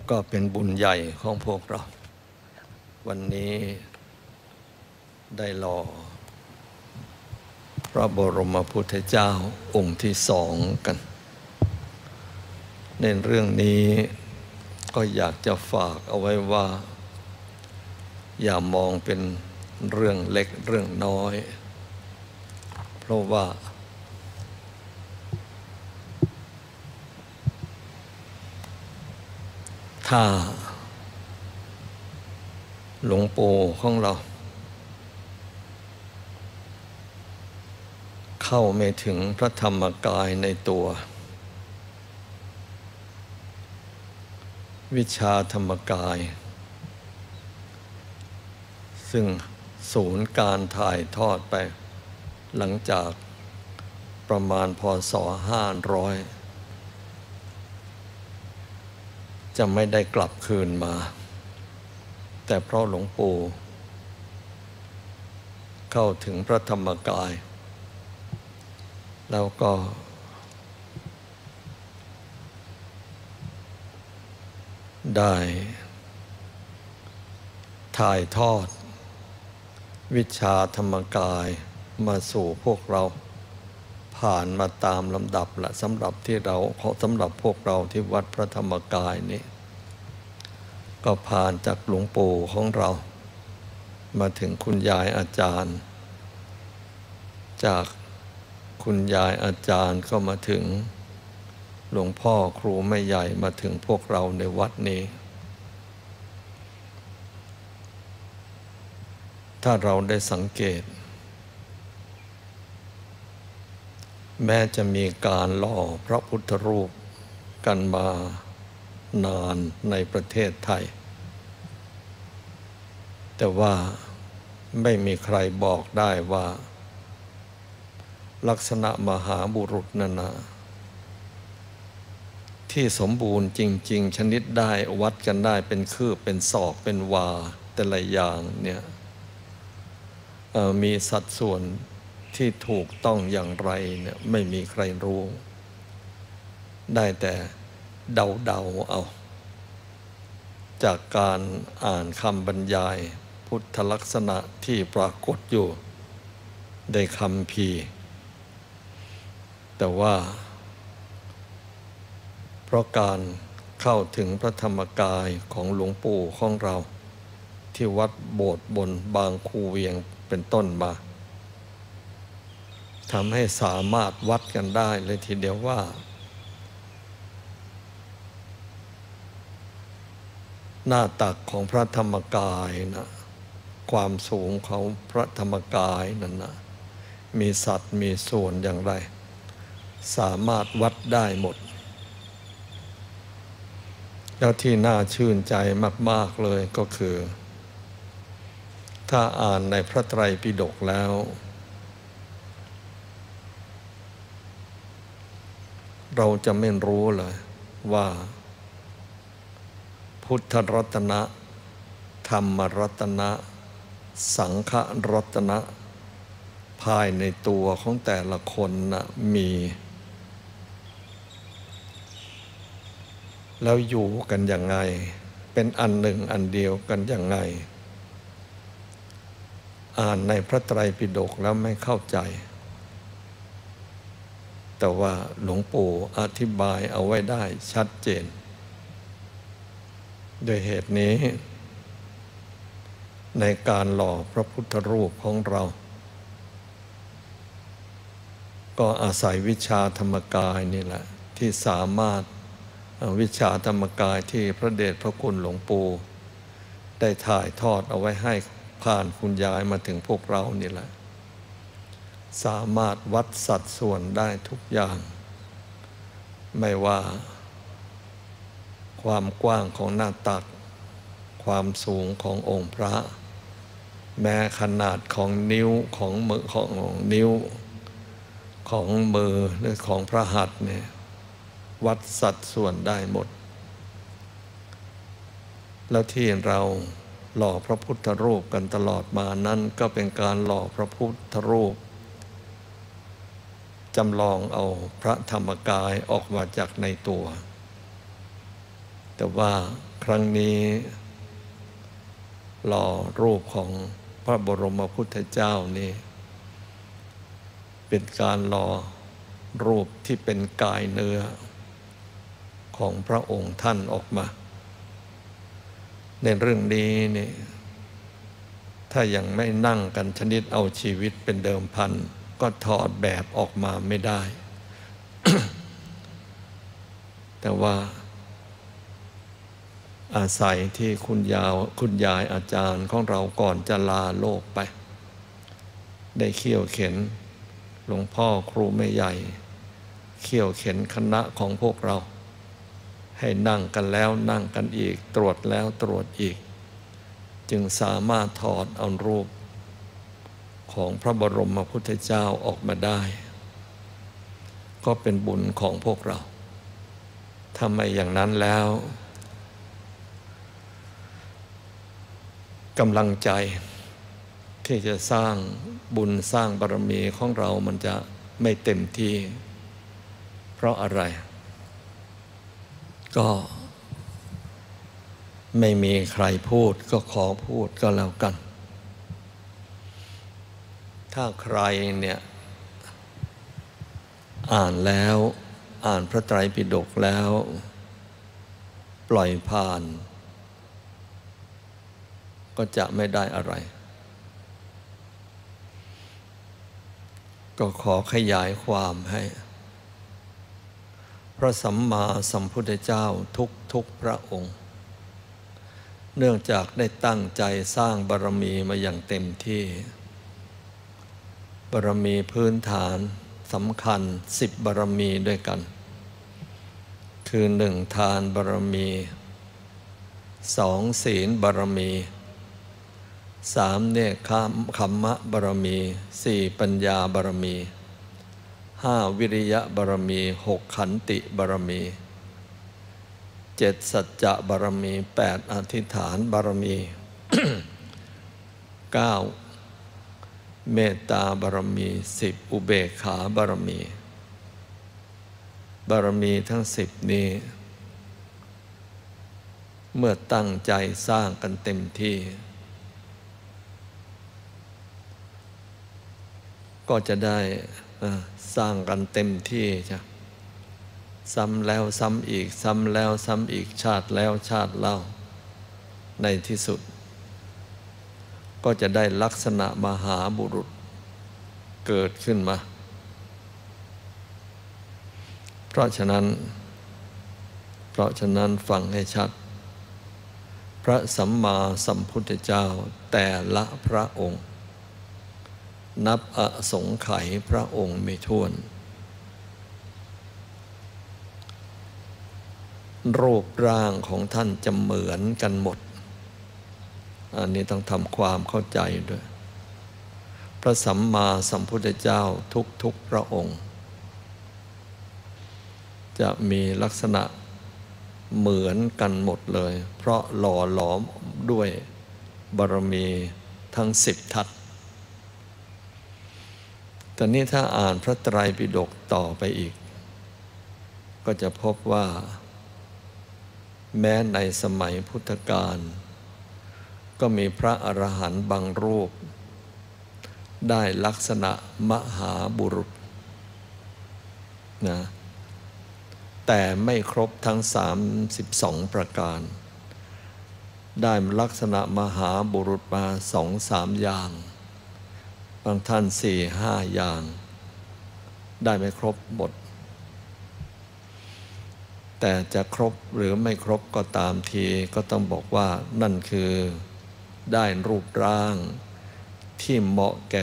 ก็เป็นบุญใหญ่ของพวกเราวันนี้ได้รอพระบรมพุทธเจ้าองค์ที่สองกันในเรื่องนี้ก็อยากจะฝากเอาไว้ว่าอย่ามองเป็นเรื่องเล็กเรื่องน้อยเพราะว่าถ้าหลวงปู่ของเราเข้าไม่ถึงพระธรรมกายในตัววิชาธรรมกายซึ่งศูนย์การถ่ายทอดไปหลังจากประมาณพ.ศ. 500จะไม่ได้กลับคืนมาแต่เพราะหลวงปู่เข้าถึงพระธรรมกายแล้วก็ได้ถ่ายทอดวิชาธรรมกายมาสู่พวกเราผ่านมาตามลำดับละสำหรับพวกเราที่วัดพระธรรมกายนี้ก็ผ่านจากหลวงปู่ของเรามาถึงคุณยายอาจารย์จากคุณยายอาจารย์ก็มาถึงหลวงพ่อครูแม่ใหญ่มาถึงพวกเราในวัดนี้ถ้าเราได้สังเกตแม้จะมีการหล่อพระพุทธรูปกันมานานในประเทศไทยแต่ว่าไม่มีใครบอกได้ว่าลักษณะมหาบุรุษนั่นนะที่สมบูรณ์จริงๆชนิดได้วัดกันได้เป็นคืบเป็นศอกเป็นวาแต่ละอย่างเนี่ยมีสัดส่วนที่ถูกต้องอย่างไรเนี่ยไม่มีใครรู้ได้แต่เดาเอาจากการอ่านคำบรรยายพุทธลักษณะที่ปรากฏอยู่ในคัมภีร์แต่ว่าเพราะการเข้าถึงพระธรรมกายของหลวงปู่ของเราที่วัดโบสถ์บนบางคูเวียงเป็นต้นมาทำให้สามารถวัดกันได้เลยทีเดียวว่าหน้าตักของพระธรรมกายนะความสูงของพระธรรมกายนั้นนะมีสัดมีส่วนอย่างไรสามารถวัดได้หมดแล้วที่น่าชื่นใจมากๆเลยก็คือถ้าอ่านในพระไตรปิฎกแล้วเราจะไม่รู้เลยว่าพุทธรัตนะธรรมรัตนะสังฆรัตนะภายในตัวของแต่ละคนนะมีแล้วอยู่กันยังไงเป็นอันหนึ่งอันเดียวกันยังไงอ่านในพระไตรปิฎกแล้วไม่เข้าใจแต่ว่าหลวงปู่อธิบายเอาไว้ได้ชัดเจนโดยเหตุนี้ในการหล่อพระพุทธรูปของเราก็อาศัยวิชาธรรมกายนี่แหละที่สามารถวิชาธรรมกายที่พระเดชพระคุณหลวงปู่ได้ถ่ายทอดเอาไว้ให้ผ่านคุณยายมาถึงพวกเรานี่แหละสามารถวัดสัดส่วนได้ทุกอย่างไม่ว่าความกว้างของหน้าตักความสูงขององค์พระแม้ขนาดของนิ้วของมือของนิ้วของมือหรือของพระหัตถ์เนี่ยวัดสัดส่วนได้หมดแล้วที่เราหล่อพระพุทธรูปกันตลอดมานั้นก็เป็นการหล่อพระพุทธรูปจำลองเอาพระธรรมกายออกมาจากในตัวแต่ว่าครั้งนี้หล่อรูปของพระบรมพุทธเจ้านี่เป็นการหล่อรูปที่เป็นกายเนื้อของพระองค์ท่านออกมาในเรื่องนี้นี่ถ้ายังไม่นั่งกันชนิดเอาชีวิตเป็นเดิมพันก็ถอดแบบออกมาไม่ได้ แต่ว่าอาศัยที่คุณยายอาจารย์ของเราก่อนจะลาโลกไปได้เขี่ยวเข็นหลวงพ่อครูแม่ใหญ่เขี่ยวเข็นคณะของพวกเราให้นั่งกันแล้วนั่งกันอีกตรวจแล้วตรวจอีกจึงสามารถถอดเอารูปของพระบรมพุทธเจ้าออกมาได้ก็เป็นบุญของพวกเราถ้าไม่อย่างนั้นแล้วกำลังใจที่จะสร้างบุญสร้างบารมีของเรามันจะไม่เต็มที่เพราะอะไรก็ไม่มีใครพูดก็ขอพูดก็แล้วกันถ้าใครเนี่ยอ่านแล้วอ่านพระไตรปิฎกแล้วปล่อยผ่านก็จะไม่ได้อะไรก็ขอขยายความให้พระสัมมาสัมพุทธเจ้าทุกพระองค์เนื่องจากได้ตั้งใจสร้างบารมีมาอย่างเต็มที่บารมีพื้นฐานสำคัญ10 บารมีด้วยกันคือ 1. ทานบารมี 2. ศีลบารมี 3. เนกขัมมะบารมี 4. ปัญญาบารมี 5. วิริยะบารมี 6. ขันติบารมี 7. สัจจะบารมี 8. อธิษฐานบารมี 9. เมตตาบารมี 10. อุเบกขาบารมีบารมีทั้ง10นี้เมื่อตั้งใจสร้างกันเต็มที่ก็จะได้สร้างกันเต็มที่จ้ะซ้ำแล้วซ้ำอีกซ้ำแล้วซ้ำอีกชาติแล้วชาติเล่าในที่สุดก็จะได้ลักษณะมหาบุรุษเกิดขึ้นมาเพราะฉะนั้นฟังให้ชัดพระสัมมาสัมพุทธเจ้าแต่ละพระองค์นับอสงไขยพระองค์ไม่ถ้วนรูปร่างของท่านจะเหมือนกันหมดอันนี้ต้องทำความเข้าใจด้วยพระสัมมาสัมพุทธเจ้าทุกพระองค์จะมีลักษณะเหมือนกันหมดเลยเพราะหล่อหลอมด้วยบารมีทั้ง10 ทัศตอนนี้ถ้าอ่านพระไตรปิฎกต่อไปอีกก็จะพบว่าแม้ในสมัยพุทธกาลก็มีพระอรหันต์บางรูปได้ลักษณะมหาบุรุษนะแต่ไม่ครบทั้ง32 ประการได้ลักษณะมหาบุรุษมา 2-3 อย่างบางท่าน 4-5 อย่างได้ไม่ครบหมดแต่จะครบหรือไม่ครบก็ตามทีก็ต้องบอกว่านั่นคือได้รูปร่างที่เหมาะแก่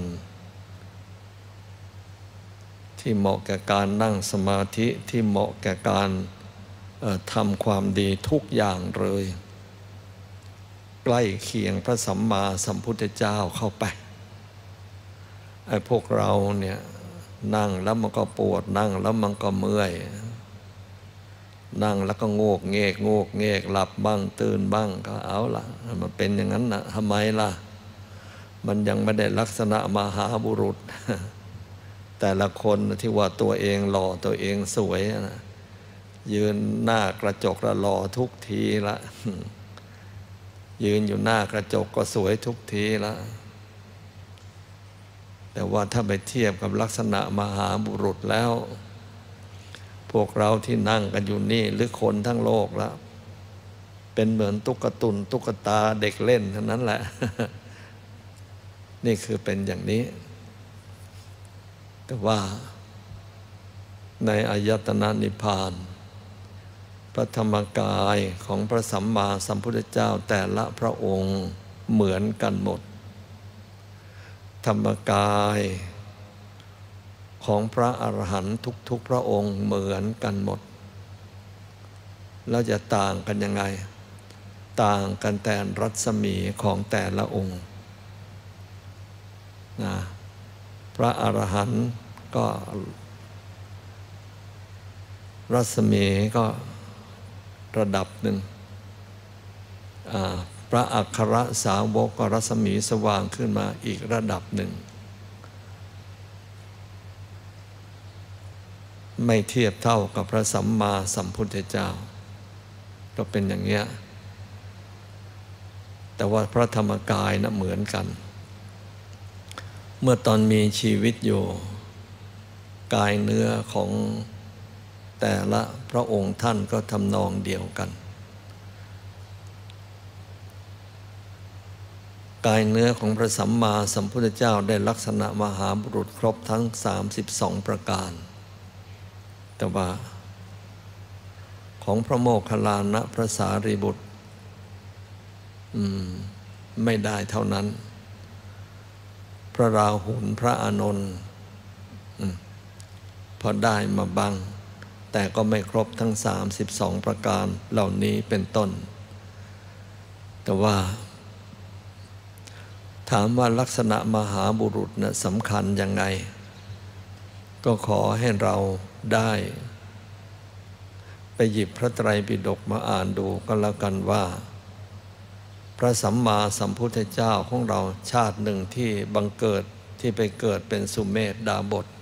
การนั่งสมาธิที่เหมาะแก่การทำความดีทุกอย่างเลยใกล้เคียงพระสัมมาสัมพุทธเจ้าเข้าไปไอ้พวกเราเนี่ยนั่งแล้วมันก็ปวดนั่งแล้วมันก็เมื่อยนั่งแล้วก็โงกเงกหลับบ้างตื่นบ้างก็เอาล่ะมันเป็นอย่างนั้นนะทำไมล่ะมันยังไม่ได้ลักษณะมหาบุรุษแต่ละคนที่ว่าตัวเองหล่อตัวเองสวยนะยืนหน้ากระจกแล้วรอทุกทีละยืนอยู่หน้ากระจกก็สวยทุกทีละแต่ว่าถ้าไปเทียบกับลักษณะมหาบุรุษแล้ว พวกเราที่นั่งกันอยู่นี่หรือคนทั้งโลกแล้วเป็นเหมือนตุ๊กตุนตุ๊กตาเด็กเล่นเท่านั้นแหละ นี่คือเป็นอย่างนี้ แต่ว่าในอายตนะนิพพานพระธรรมกายของพระสัมมาสัมพุทธเจ้าแต่ละพระองค์เหมือนกันหมดธรรมกายของพระอรหันต์ทุกๆพระองค์เหมือนกันหมดแล้วจะต่างกันยังไงต่างกันแต่รัศมีของแต่ละองค์นะพระอรหันต์ก็รัศมีก็ระดับหนึ่งพระอัครสาวกก็รัศมีสว่างขึ้นมาอีกระดับหนึ่งไม่เทียบเท่ากับพระสัมมาสัมพุทธเจ้าก็เป็นอย่างเงี้ยแต่ว่าพระธรรมกายนะเหมือนกันเมื่อตอนมีชีวิตอยู่กายเนื้อของแต่ละพระองค์ท่านก็ทำนองเดียวกันกายเนื้อของพระสัมมาสัมพุทธเจ้าได้ลักษณะมหาบุรุษครบทั้ง32ประการแต่ว่าของพระโมคคัลลานะพระสารีบุตรไม่ได้เท่านั้นพระราหุลพระอานนท์พอได้มาบ้างแต่ก็ไม่ครบทั้ง32ประการเหล่านี้เป็นต้นแต่ว่าถามว่าลักษณะมหาบุรุษนะสำคัญยังไงก็ขอให้เราได้ไปหยิบพระไตรปิฎกมาอ่านดูก็แล้วกันว่าพระสัมมาสัมพุทธเจ้าของเราชาติหนึ่งที่บังเกิดที่ไปเกิดเป็นสุเมธดาบส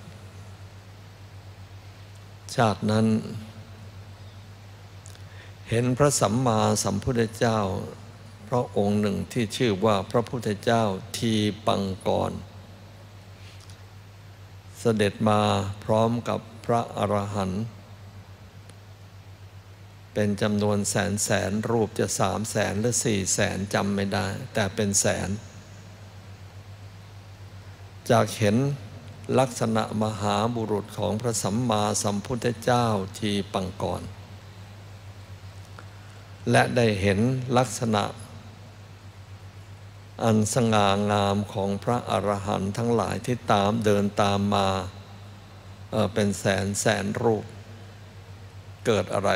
ชาตินั้นเห็นพระสัมมาสัมพุทธเจ้าพระองค์หนึ่งที่ชื่อว่าพระพุทธเจ้าทีปังกรเสด็จมาพร้อมกับพระอรหันต์เป็นจำนวนแสนรูปจะ300,000หรือ400,000จำไม่ได้แต่เป็นแสนจากเห็นลักษณะมหาบุรุษของพระสัมมาสัมพุทธเจ้าทีปังกรและได้เห็นลักษณะอันสง่างามของพระอรหันต์ทั้งหลายที่เดินตามมาเป็นแสนรูปเกิดอะไร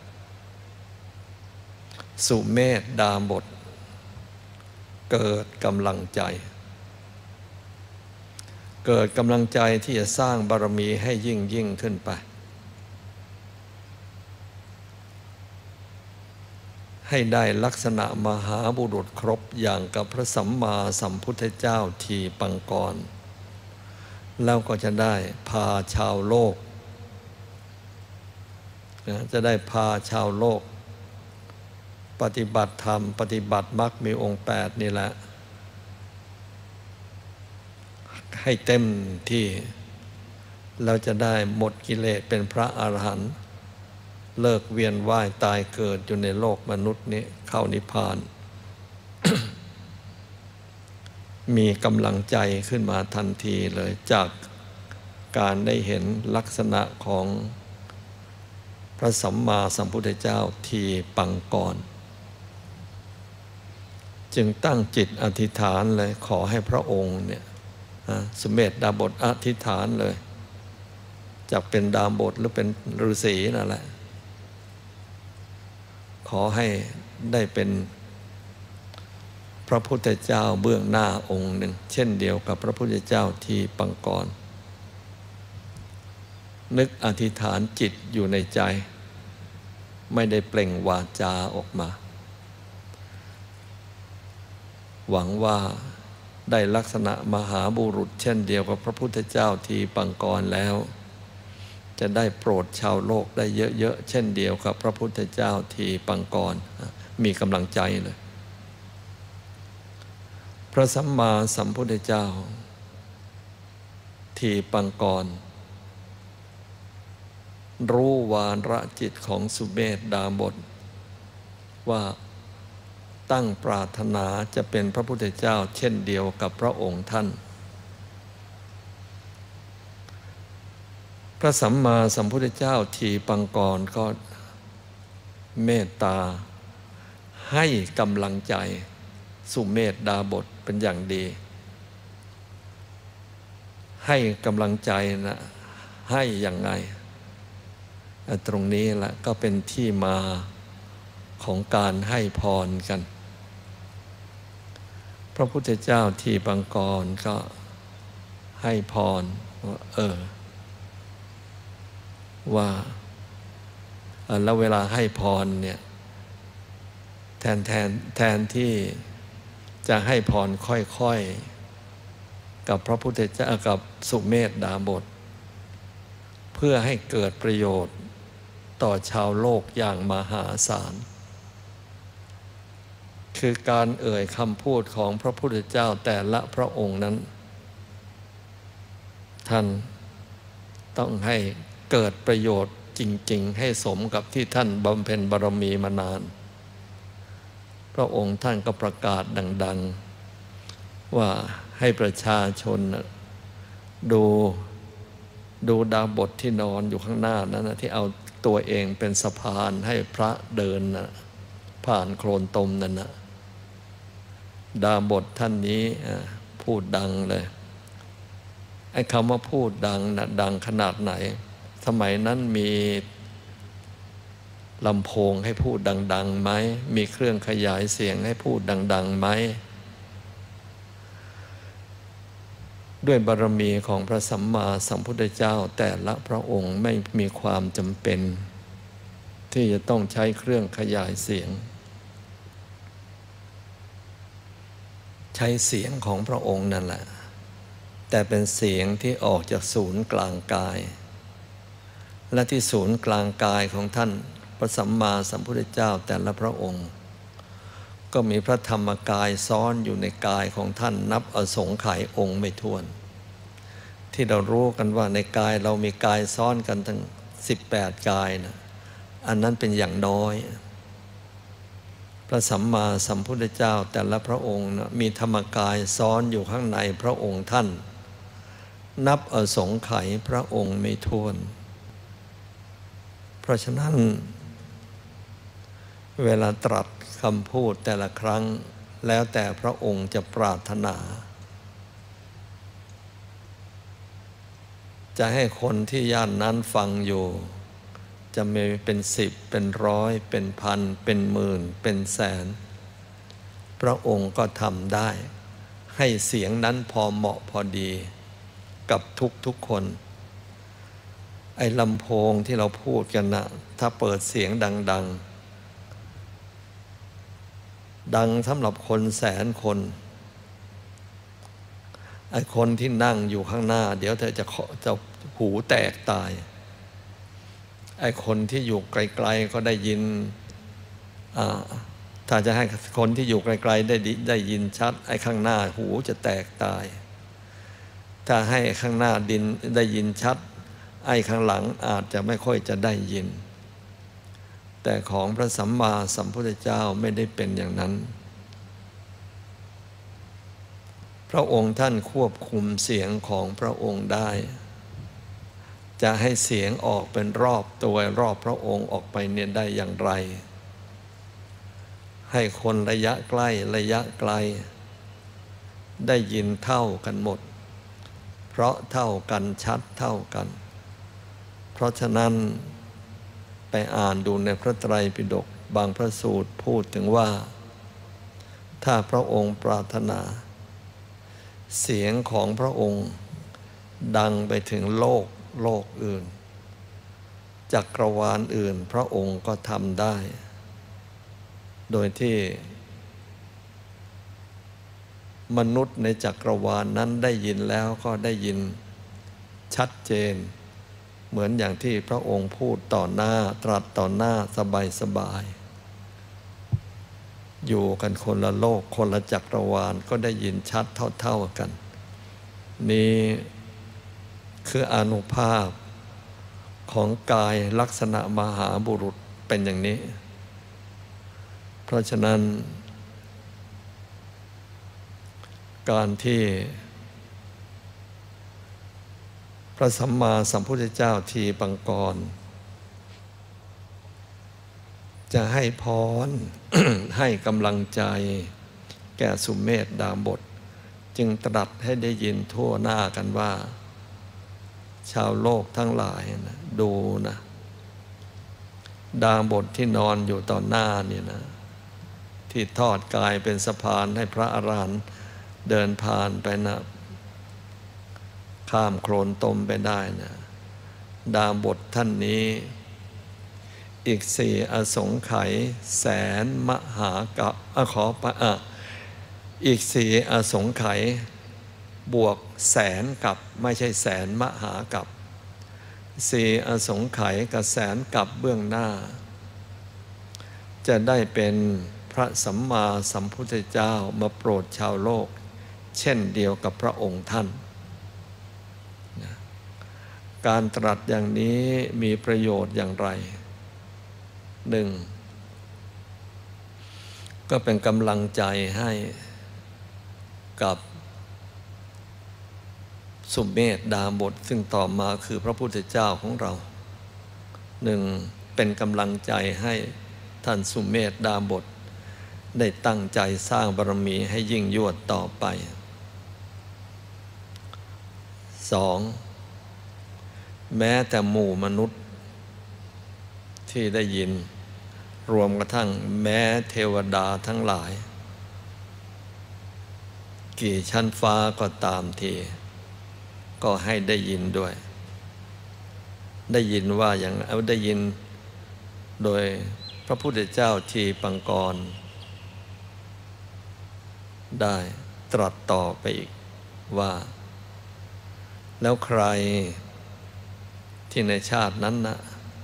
สุเมธดาบสเกิดกำลังใจเกิดกำลังใจที่จะสร้างบารมีให้ยิ่งขึ้นไปให้ได้ลักษณะมหาบุรุษครบอย่างกับพระสัมมาสัมพุทธเจ้าทีปังกรแล้วก็จะได้พาชาวโลกจะได้พาชาวโลกปฏิบัติธรรมปฏิบัติมรรคมีองค์8นี่แหละให้เต็มที่เราจะได้หมดกิเลสเป็นพระอรหันต์เลิกเวียนว่ายตายเกิดอยู่ในโลกมนุษย์นี้เข้านิพพาน มีกำลังใจขึ้นมาทันทีเลยจากการได้เห็นลักษณะของพระสัมมาสัมพุทธเจ้าทีปังกรจึงตั้งจิตอธิษฐานเลยขอให้พระองค์เนี่ยสุเมธดาบสอธิษฐานเลยจะเป็นดาบสหรือเป็นฤาษีนั่นแหละขอให้ได้เป็นพระพุทธเจ้าเบื้องหน้าองค์หนึ่งเช่นเดียวกับพระพุทธเจ้าทีปังกรนึกอธิษฐานจิตอยู่ในใจไม่ได้เปล่งวาจาออกมาหวังว่าได้ลักษณะมหาบุรุษเช่นเดียวกับพระพุทธเจ้าทีปังกรแล้วจะได้โปรดชาวโลกได้เยอะๆเช่นเดียวกับพระพุทธเจ้าทีปังกรมีกำลังใจเลยพระสัมมาสัมพุทธเจ้าทีปังกรรู้วาระจิตของสุเมธดาบสว่าตั้งปรารถนาจะเป็นพระพุทธเจ้าเช่นเดียวกับพระองค์ท่านพระสัมมาสัมพุทธเจ้าทีปังกรก็เมตตาให้กำลังใจสุเมธดาบสเป็นอย่างดีให้กำลังใจนะให้อย่างไงตรงนี้แหละก็เป็นที่มาของการให้พรกันพระพุทธเจ้าทีปังกรก็ให้พรว่าแล้วเวลาให้พรเนี่ยแทนที่จะให้พรค่อยๆกับพระพุทธเจ้ากับสุเมธดาบสเพื่อให้เกิดประโยชน์ต่อชาวโลกอย่างมหาศาลคือการเอ่ยคำพูดของพระพุทธเจ้าแต่ละพระองค์นั้นท่านต้องให้เกิดประโยชน์จริงๆให้สมกับที่ท่านบำเพ็ญบารมีมานานพระองค์ท่านก็ประกาศดังๆว่าให้ประชาชนดูดาบสที่นอนอยู่ข้างหน้านั้นนะที่เอาตัวเองเป็นสะพานให้พระเดินนะผ่านโคลนตมนั่นนะดาบสท่านนี้พูดดังเลยไอ้คำว่าพูดดังนะดังขนาดไหนสมัยนั้นมีลำโพงให้พูดดังๆไหมมีเครื่องขยายเสียงให้พูดดังๆไหมด้วยบารมีของพระสัมมาสัมพุทธเจ้าแต่ละพระองค์ไม่มีความจำเป็นที่จะต้องใช้เครื่องขยายเสียงใช้เสียงของพระองค์นั่นแหละแต่เป็นเสียงที่ออกจากศูนย์กลางกายและที่ศูนย์กลางกายของท่านพระสัมมาสัมพุทธเจ้าแต่ละพระองค์ก็มีพระธรรมกายซ้อนอยู่ในกายของท่านนับอสงไขยองค์ไม่ถ้วนที่เรารู้กันว่าในกายเรามีกายซ้อนกันทั้ง18กายนะอันนั้นเป็นอย่างน้อยพระสัมมาสัมพุทธเจ้าแต่ละพระองค์นะมีธรรมกายซ้อนอยู่ข้างในพระองค์ท่านนับอสงไขยพระองค์ไม่ถ้วนเพราะฉะนั้นเวลาตรัสคำพูดแต่ละครั้งแล้วแต่พระองค์จะปรารถนาจะให้คนที่ย่านนั้นฟังอยู่จะมีเป็น10เป็น100เป็นพันเป็นหมื่นเป็นแสนพระองค์ก็ทำได้ให้เสียงนั้นพอเหมาะพอดีกับทุกคนไอ้ลำโพงที่เราพูดกันนะถ้าเปิดเสียงดังสำหรับคนแสนคนไอ้คนที่นั่งอยู่ข้างหน้าเดี๋ยวเธอจะหูแตกตายไอ้คนที่อยู่ไกลๆก็ได้ยินถ้าจะให้คนที่อยู่ไกลๆได้ยินชัดไอ้ข้างหน้าหูจะแตกตายถ้าให้ข้างหน้าดินได้ยินชัดไอ้ข้างหลังอาจจะไม่ค่อยจะได้ยินแต่ของพระสัมมาสัมพุทธเจ้าไม่ได้เป็นอย่างนั้นพระองค์ท่านควบคุมเสียงของพระองค์ได้จะให้เสียงออกเป็นรอบตัวรอบพระองค์ออกไปเนี่ยได้อย่างไรให้คนระยะใกล้ระยะไกลได้ยินเท่ากันหมดเพราะเท่ากันชัดเท่ากันเพราะฉะนั้นไปอ่านดูในพระไตรปิฎกบางพระสูตรพูดถึงว่าถ้าพระองค์ปรารถนาเสียงของพระองค์ดังไปถึงโลกอื่นจักรวาลอื่นพระองค์ก็ทำได้โดยที่มนุษย์ในจักรวาลนั้นได้ยินแล้วก็ได้ยินชัดเจนเหมือนอย่างที่พระองค์พูดต่อหน้าตรัสต่อหน้าสบายๆอยู่กันคนละโลกคนละจักรวาลก็ได้ยินชัดเท่ากันนี่คืออานุภาพของกายลักษณะมหาบุรุษเป็นอย่างนี้เพราะฉะนั้นการที่พระสัมมาสัมพุทธเจ้าทีปังกรจะให้พร ให้กำลังใจแก่สุเมธดาบสจึงตรัสให้ได้ยินทั่วหน้ากันว่าชาวโลกทั้งหลายนะดูนะดาบสที่นอนอยู่ต่อหน้านี่นะที่ทอดกายเป็นสะพานให้พระอรหันต์เดินผ่านไปนะข้ามโคลนตมไปได้นะดาบสท่านนี้อีก4อสงไขยแสนมหากัปอีก4อสงไขยบวกแสนกับไม่ใช่แสนมหากับ4อสงไขยกับแสนกับเบื้องหน้าจะได้เป็นพระสัมมาสัมพุทธเจ้ามาโปรดชาวโลกเช่นเดียวกับพระองค์ท่านการตรัสอย่างนี้มีประโยชน์อย่างไรหนึ่งก็เป็นกำลังใจให้กับสุเมธดาบสซึ่งต่อมาคือพระพุทธเจ้าของเราหนึ่งเป็นกำลังใจให้ท่านสุเมธดาบสได้ตั้งใจสร้างบารมีให้ยิ่งยวดต่อไปสองแม้แต่หมู่มนุษย์ที่ได้ยินรวมกระทั่งแม้เทวดาทั้งหลายกี่ชั้นฟ้าก็ตามทีก็ให้ได้ยินด้วยได้ยินว่าอย่างได้ยินโดยพระพุทธเจ้าทีปังกรได้ตรัสต่อไปอีกว่าแล้วใครที่ในชาตินั้นนะ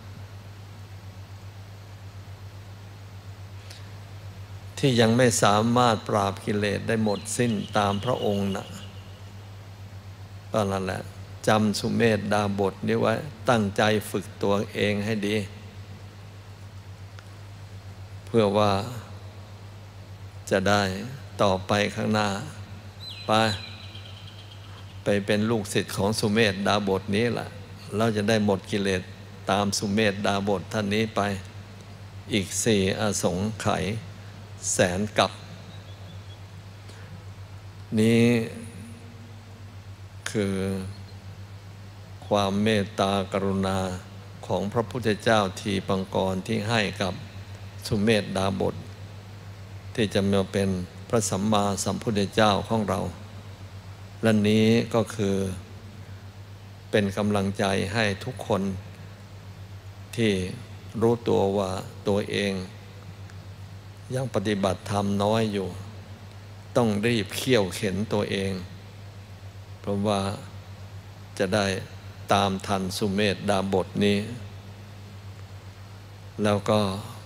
ที่ยังไม่สามารถปราบกิเลสได้หมดสิ้นตามพระองค์นะก็นั่นแหละจำสุเมธดาบสนี้ไว้ตั้งใจฝึกตัวเองให้ดีเพื่อว่าจะได้ต่อไปข้างหน้าไปเป็นลูกศิษย์ของสุเมธดาบสนี้ล่ะเราจะได้หมดกิเลสตามสุเมธดาบสท่านนี้ไปอีก4อสงไขยแสนกับนี้คือความเมตตากรุณาของพระพุทธเจ้าทีปังกรที่ให้กับสุเมธดาบสที่จะมาเป็นพระสัมมาสัมพุทธเจ้าของเราและนี้ก็คือเป็นกำลังใจให้ทุกคนที่รู้ตัวว่าตัวเองยังปฏิบัติธรรมน้อยอยู่ต้องรีบเขี่ยวเข็นตัวเองเพราะว่าจะได้ตามทันสุเมธดาบสนี้แล้วก็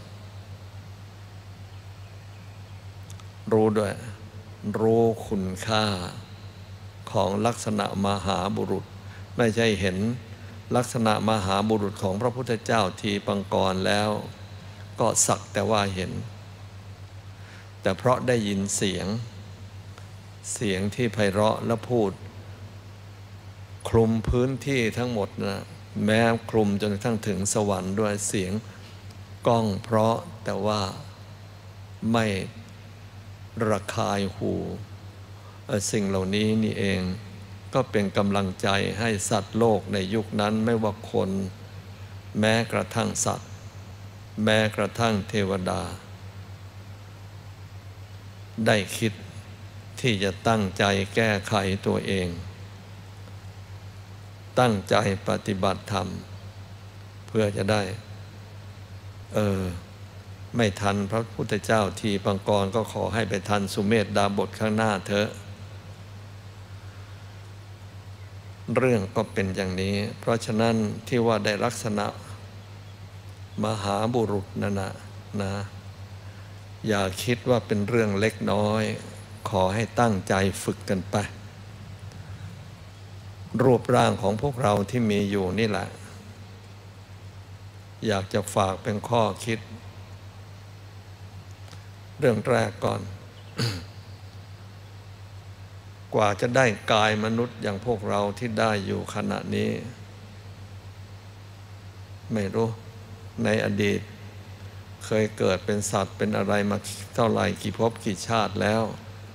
รู้ด้วยรู้คุณค่าของลักษณะมหาบุรุษไม่ใช่เห็นลักษณะมหาบุรุษของพระพุทธเจ้าทีปังกรแล้วก็สักแต่ว่าเห็นแต่เพราะได้ยินเสียงที่ไพเราะและพูดคลุมพื้นที่ทั้งหมดนะแม้คลุมจนกระทั่งถึงสวรรค์ด้วยเสียงก้องเพราะแต่ว่าไม่ระคายหูสิ่งเหล่านี้นี่เองก็เป็นกำลังใจให้สัตว์โลกในยุคนั้นไม่ว่าคนแม้กระทั่งสัตว์แม้กระทั่งเทวดาได้คิดที่จะตั้งใจแก้ไขตัวเองตั้งใจปฏิบัติธรรมเพื่อจะได้ไม่ทันพระพุทธเจ้าทีปังกรก็ขอให้ไปทันสุเมธดาบสข้างหน้าเถอะเรื่องก็เป็นอย่างนี้ เพราะฉะนั้นที่ว่าได้ลักษณะมหาบุรุษนั่นนะอย่าคิดว่าเป็นเรื่องเล็กน้อยขอให้ตั้งใจฝึกกันไปรูปร่างของพวกเราที่มีอยู่นี่แหละอยากจะฝากเป็นข้อคิดเรื่องแรกก่อน กว่าจะได้กายมนุษย์อย่างพวกเราที่ได้อยู่ขณะนี้ไม่รู้ในอดีตเคยเกิดเป็นสัตว์เป็นอะไรมาเท่าไหร่กี่ภพกี่ชาติแล้ว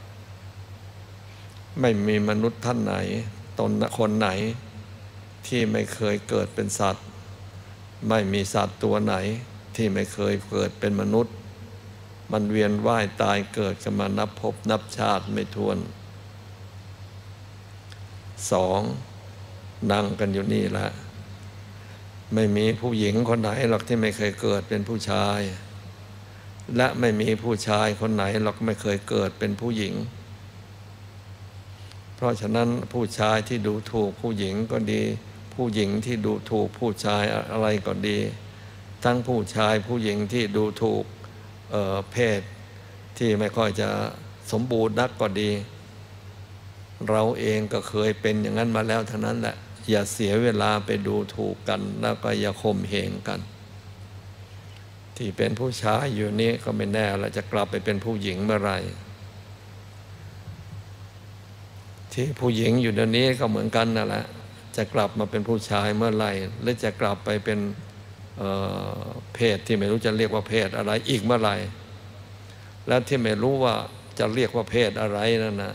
ไม่มีมนุษย์ท่านไหนตนคนไหนที่ไม่เคยเกิดเป็นสัตว์ไม่มีสัตว์ตัวไหนที่ไม่เคยเกิดเป็นมนุษย์มันเวียนว่ายตายเกิดกันมานับภพนับชาติไม่ถ้วนสองนั่งกันอยู่นี่แหละไม่มีผู้หญิงคนไหนหรอกที่ไม่เคยเกิดเป็นผู้ชายและไม่มีผู้ชายคนไหนหรอกไม่เคยเกิดเป็นผู้หญิงเพราะฉะนั้นผู้ชายที่ดูถูกผู้หญิงก็ดีผู้หญิงที่ดูถูกผู้ชายอะไรก็ดีทั้งผู้ชายผู้หญิงที่ดูถูกเพศที่ไม่ค่อยจะสมบูรณ์นักก็ดีเราเองก็เคยเป็นอย่างนั้นมาแล้วทั้งนั้นแหละอย่าเสียเวลาไปดูถูกกันแล้วก็อย่าข่มเหงกันที่เป็นผู้ชายอยู่นี้ก็ไม่แน่เราจะกลับไปเป็นผู้หญิงเมื่อไหร่ที่ผู้หญิงอยู่เดี๋ยวนี้ก็เหมือนกันนั่นแหละจะกลับมาเป็นผู้ชายเมื่อไหร่หรือจะกลับไปเป็นเพศที่ไม่รู้จะเรียกว่าเพศอะไรอีกเมื่อไหร่และที่ไม่รู้ว่าจะเรียกว่าเพศอะไรนั่นนะ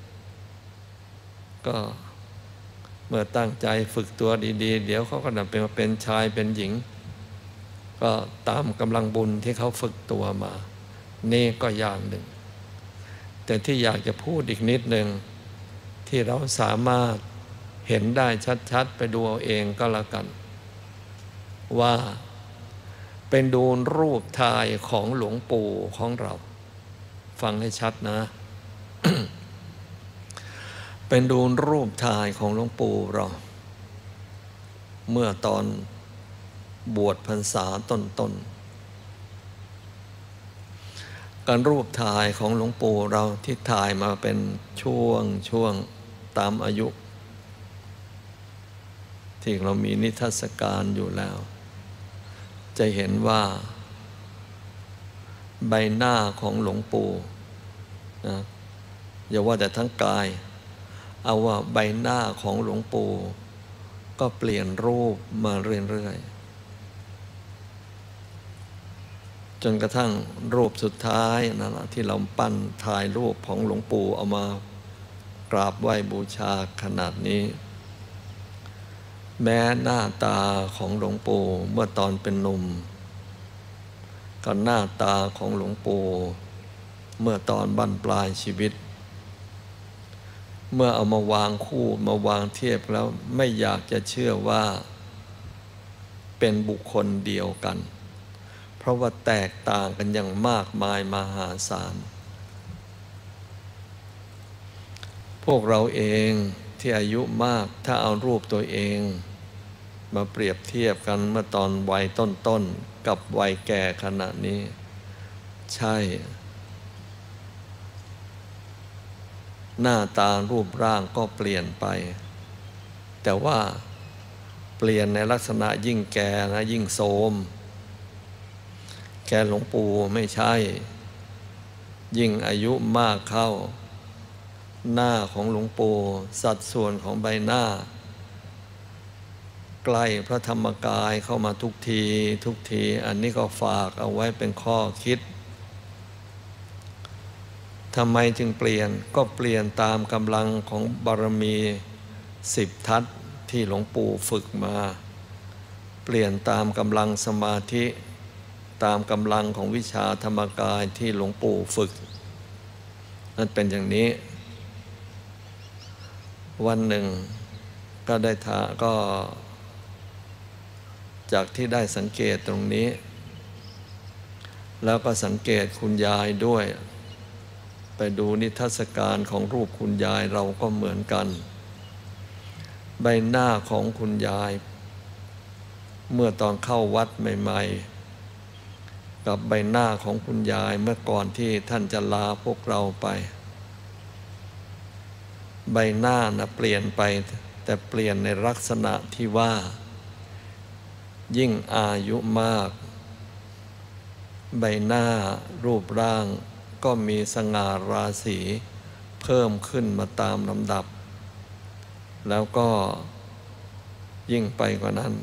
ก็เมื่อตั้งใจฝึกตัวดีๆเดี๋ยวเขาก็นำเป็นชายเป็นหญิงก็ตามกำลังบุญที่เขาฝึกตัวมานี่ก็อย่างหนึ่งแต่ที่อยากจะพูดอีกนิดหนึ่งที่เราสามารถเห็นได้ชัดๆไปดูเอาเองก็แล้วกันว่าเป็นดูรูปถ่ายของหลวงปู่ของเราฟังให้ชัดนะ เป็นดูรูปถ่ายของหลวงปู่เราเมื่อตอนบวชพรรษาต้นๆการรูปถ่ายของหลวงปู่เราที่ถ่ายมาเป็นช่วงตามอายุที่เรามีนิทรรศการอยู่แล้วจะเห็นว่าใบหน้าของหลวงปู่นะอย่าว่าแต่ทั้งกายเอาว่าใบหน้าของหลวงปู่ก็เปลี่ยนรูปมาเรื่อยๆจนกระทั่งรูปสุดท้ายนั่นแหละที่เราปั้นถ่ายรูปของหลวงปู่เอามากราบไหว้บูชาขนาดนี้แม้หน้าตาของหลวงปู่เมื่อตอนเป็นหนุ่มกับหน้าตาของหลวงปู่เมื่อตอนบั้นปลายชีวิตเมื่อเอามาวางคู่มาวางเทียบแล้วไม่อยากจะเชื่อว่าเป็นบุคคลเดียวกันเพราะว่าแตกต่างกันอย่างมากมายมหาศาลพวกเราเองที่อายุมากถ้าเอารูปตัวเองมาเปรียบเทียบกันเมื่อตอนวัยต้นๆกับวัยแก่ขณะนี้ใช่หน้าตารูปร่างก็เปลี่ยนไปแต่ว่าเปลี่ยนในลักษณะยิ่งแก่นะยิ่งโทรมแกหลวงปู่ไม่ใช่ยิ่งอายุมากเข้าหน้าของหลวงปู่สัดส่วนของใบหน้าใกล้พระธรรมกายเข้ามาทุกทีอันนี้ก็ฝากเอาไว้เป็นข้อคิดทำไมจึงเปลี่ยนก็เปลี่ยนตามกำลังของบารมี10 ทัศที่หลวงปู่ฝึกมาเปลี่ยนตามกำลังสมาธิตามกำลังของวิชาธรรมกายที่หลวงปู่ฝึกนั่นเป็นอย่างนี้วันหนึ่งก็ได้ก็จากที่ได้สังเกตตรงนี้แล้วก็สังเกตคุณยายด้วยไปดูนิทรรศการของรูปคุณยายเราก็เหมือนกันใบหน้าของคุณยายเมื่อตอนเข้าวัดใหม่ๆกับใบหน้าของคุณยายเมื่อก่อนที่ท่านจะลาพวกเราไปใบหน้านะเปลี่ยนไปแต่เปลี่ยนในลักษณะที่ว่ายิ่งอายุมากใบหน้ารูปร่างก็มีสง่าราศีเพิ่มขึ้นมาตามลำดับแล้วก็ยิ่งไปกว่านั้น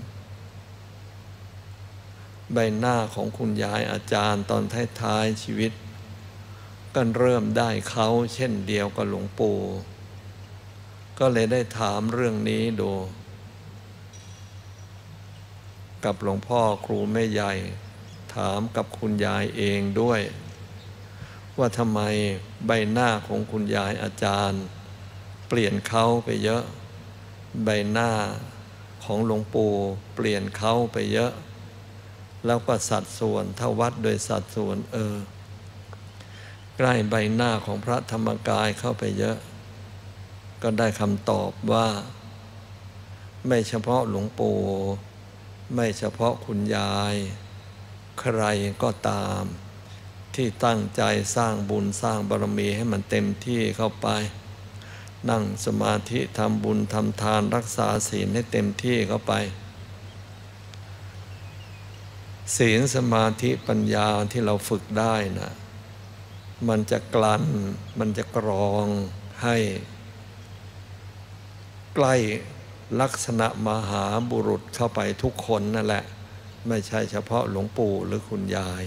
ใบหน้าของคุณยายอาจารย์ตอนท้ายๆชีวิตก็เริ่มได้เขาเช่นเดียวกับหลวงปู่ก็เลยได้ถามเรื่องนี้ดูกับหลวงพ่อครูแม่ใหญ่ถามกับคุณยายเองด้วยว่าทำไมใบหน้าของคุณยายอาจารย์เปลี่ยนเขาไปเยอะใบหน้าของหลวงปู่เปลี่ยนเขาไปเยอะแล้วก็สัดส่วนถ้าวัดโดยสัดส่วนใกล้ใบหน้าของพระธรรมกายเข้าไปเยอะก็ได้คำตอบว่าไม่เฉพาะหลวงปู่ไม่เฉพาะคุณยายใครก็ตามที่ตั้งใจสร้างบุญสร้างบารมีให้มันเต็มที่เข้าไปนั่งสมาธิทำบุญทำทานรักษาศีลให้เต็มที่เข้าไปศีลสมาธิปัญญาที่เราฝึกได้นะมันจะกลั่นมันจะกรองให้ใกล้ลักษณะมหาบุรุษเข้าไปทุกคนนั่นแหละไม่ใช่เฉพาะหลวงปู่หรือคุณยาย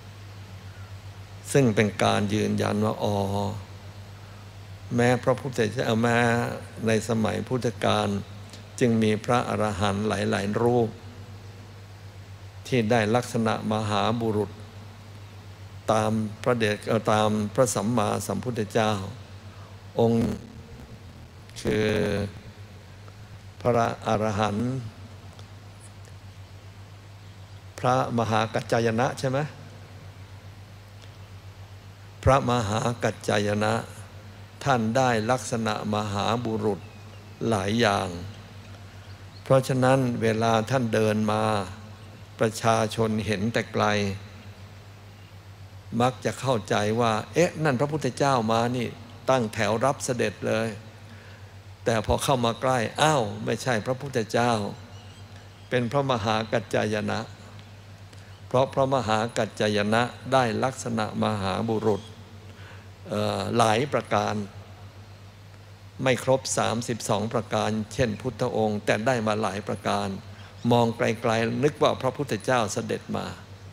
ซึ่งเป็นการยืนยันว่าแม้พระพุทธเจ้าแม้ในสมัยพุทธกาลจึงมีพระอรหันต์หลายๆรูปที่ได้ลักษณะมหาบุรุษตามตามพระสัมมาสัมพุทธเจ้าองค์คือพระอรหันต์พระมหากัจจายนะใช่ไหมพระมหากัจจายนะท่านได้ลักษณะมหาบุรุษหลายอย่างเพราะฉะนั้นเวลาท่านเดินมาประชาชนเห็นแต่ไกลมักจะเข้าใจว่านั่นพระพุทธเจ้ามานี่ตั้งแถวรับเสด็จเลยแต่พอเข้ามาใกล้ไม่ใช่พระพุทธเจ้าเป็นพระมหากัจจายนะเพราะพระมหากัจจายนะได้ลักษณะมหาบุรุษหลายประการไม่ครบ32ประการเช่นพุทธองค์แต่ได้มาหลายประการมองไกลๆนึกว่าพระพุทธเจ้าเสด็จมา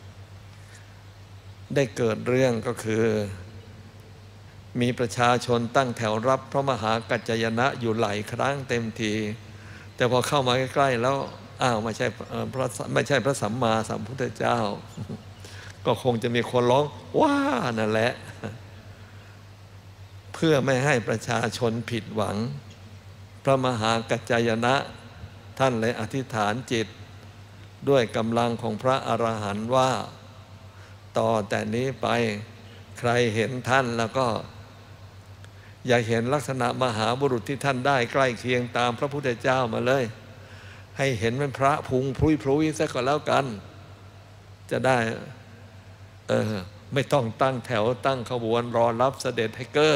ได้เกิดเรื่องก็คือมีประชาชนตั้งแถวรับพระมหากัจจายนะอยู่หลายครั้งเต็มทีแต่พอเข้ามาใกล้ๆแล้วไม่ใช่พระสัมมาสัมพุทธเจ้าก็คงจะมีคนร้องว้านั่นแหละเพื่อไม่ให้ประชาชนผิดหวังพระมหากัจจายนะท่านเลยอธิษฐานจิตด้วยกำลังของพระอรหันต์ว่าต่อแต่นี้ไปใครเห็นท่านแล้วก็อย่าเห็นลักษณะมหาบุรุษที่ท่านได้ใกล้เคียงตามพระพุทธเจ้ามาเลยให้เห็นเป็นพระพุงพลุยๆซะก็แล้วกันจะได้ไม่ต้องตั้งแถวตั้งขบวนรอรับเสด็จให้เก้อ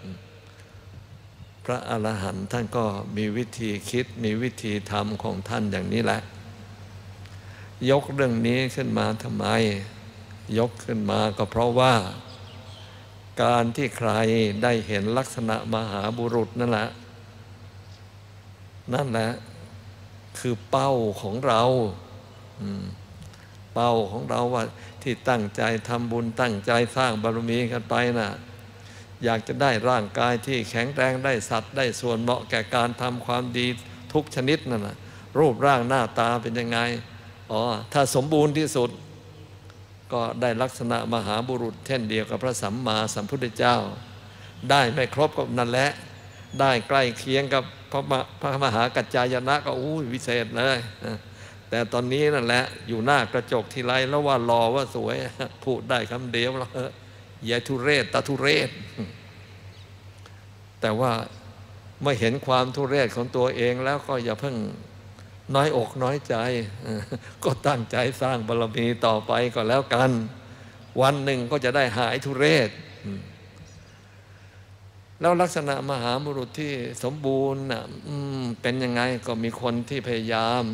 พระอรหันต์ท่านก็มีวิธีคิดมีวิธีทำของท่านอย่างนี้แหละยกเรื่องนี้ขึ้นมาทำไมยกขึ้นมาก็เพราะว่าการที่ใครได้เห็นลักษณะมหาบุรุษนั่นแหละคือเป้าของเราเป้าของเราว่าที่ตั้งใจทำบุญตั้งใจสร้างบารมีกันไปน่ะอยากจะได้ร่างกายที่แข็งแรงได้สัตว์ได้ส่วนเหมาะแก่การทำความดีทุกชนิดนั่นน่ะรูปร่างหน้าตาเป็นยังไงถ้าสมบูรณ์ที่สุดก็ได้ลักษณะมหาบุรุษเช่นเดียวกับพระสัมมาสัมพุทธเจ้าได้ไม่ครบก็นั่นแหละได้ใกล้เคียงกับพระมหากัจจายนะก็วิเศษเลยแต่ตอนนี้นั่นแหละอยู่หน้ากระจกทีไรแล้วว่ารอว่าสวยพูดได้คำเดียวแล้วอย่าทุเรศตาทุเรศแต่ว่าเมื่อเห็นความทุเรศของตัวเองแล้วก็อย่าเพิ่งน้อยอกน้อยใจก็ตั้งใจสร้างบารมีต่อไปก็แล้วกันวันหนึ่งก็จะได้หายทุเรศแล้วลักษณะมหาบุรุษที่สมบูรณ์เป็นยังไงก็มีคนที่พยายาม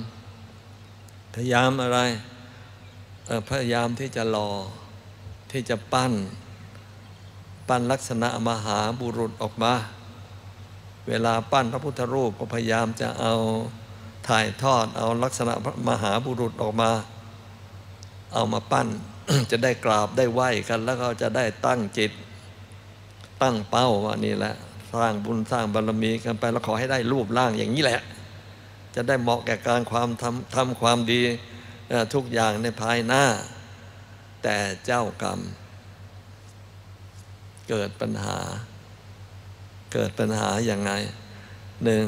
อะไรพยายามที่จะหล่อที่จะปั้นลักษณะมหาบุรุษออกมาเวลาปั้นพระพุทธรูปก็พยายามจะเอาถ่ายทอดเอาลักษณะมหาบุรุษออกมาเอามาปั้น จะได้กราบได้ไหว้กันแล้วก็จะได้ตั้งจิตตั้งเป้าว่านี่แหละสร้างบุญสร้างบารมีกันไปแล้วขอให้ได้รูปร่างอย่างนี้แหละจะได้เหมาะแก่การทำความดีทุกอย่างในภายหน้าแต่เจ้ากรรมเกิดปัญหาอย่างไงหนึ่ง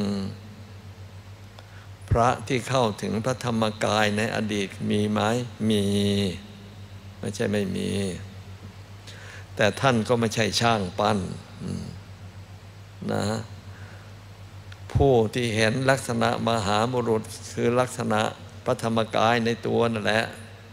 พระที่เข้าถึงพระธรรมกายในอดีตมีไหมมีไม่ใช่ไม่มีแต่ท่านก็ไม่ใช่ช่างปั้นนะผู้ที่เห็นลักษณะมหาบุรุษคือลักษณะพระธรรมกายในตัวนั่นแหละ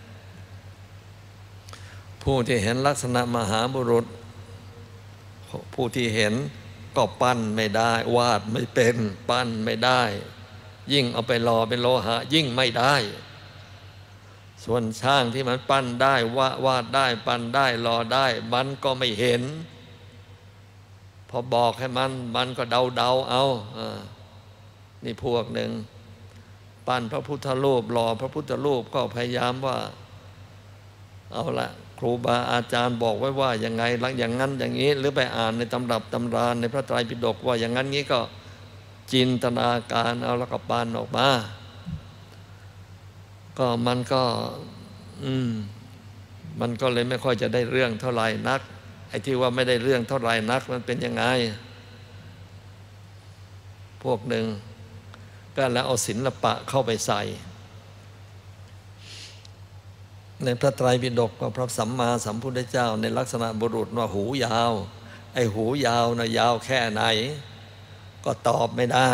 ผู้ที่เห็นลักษณะมหาบุรุษผู้ที่เห็นก็ปั้นไม่ได้วาดไม่เป็นปั้นไม่ได้ยิ่งเอาไปหล่อเป็นโลหะยิ่งไม่ได้ส่วนช่างที่มันปั้นได้วาดได้ปั้นได้หล่อได้มันก็ไม่เห็นพอบอกให้มันก็เดาเอานี่พวกหนึ่งปั้นพระพุทธรูปหล่อพระพุทธรูปก็พยายามว่าเอาละครูบาอาจารย์บอกไว้ว่าอย่างไงหลังอย่างนั้นอย่างนี้หรือไปอ่านในตำรับตำราในพระไตรปิฎกว่าอย่างนั้นงี้ก็จินตนาการเอาแล้วก็ปั้นออกมาก็มันก็เลยไม่ค่อยจะได้เรื่องเท่าไหร่นักไอ้ที่ว่าไม่ได้เรื่องเท่าไหร่นักมันเป็นยังไงพวกหนึ่งก็แล้วเอาศิลปะเข้าไปใส่ในพระไตรปิฎกก็พระสัมมาสัมพุทธเจ้าในลักษณะบุรุษว่าหูยาวไอ้หูยาวนะยาวแค่ไหนก็ตอบไม่ได้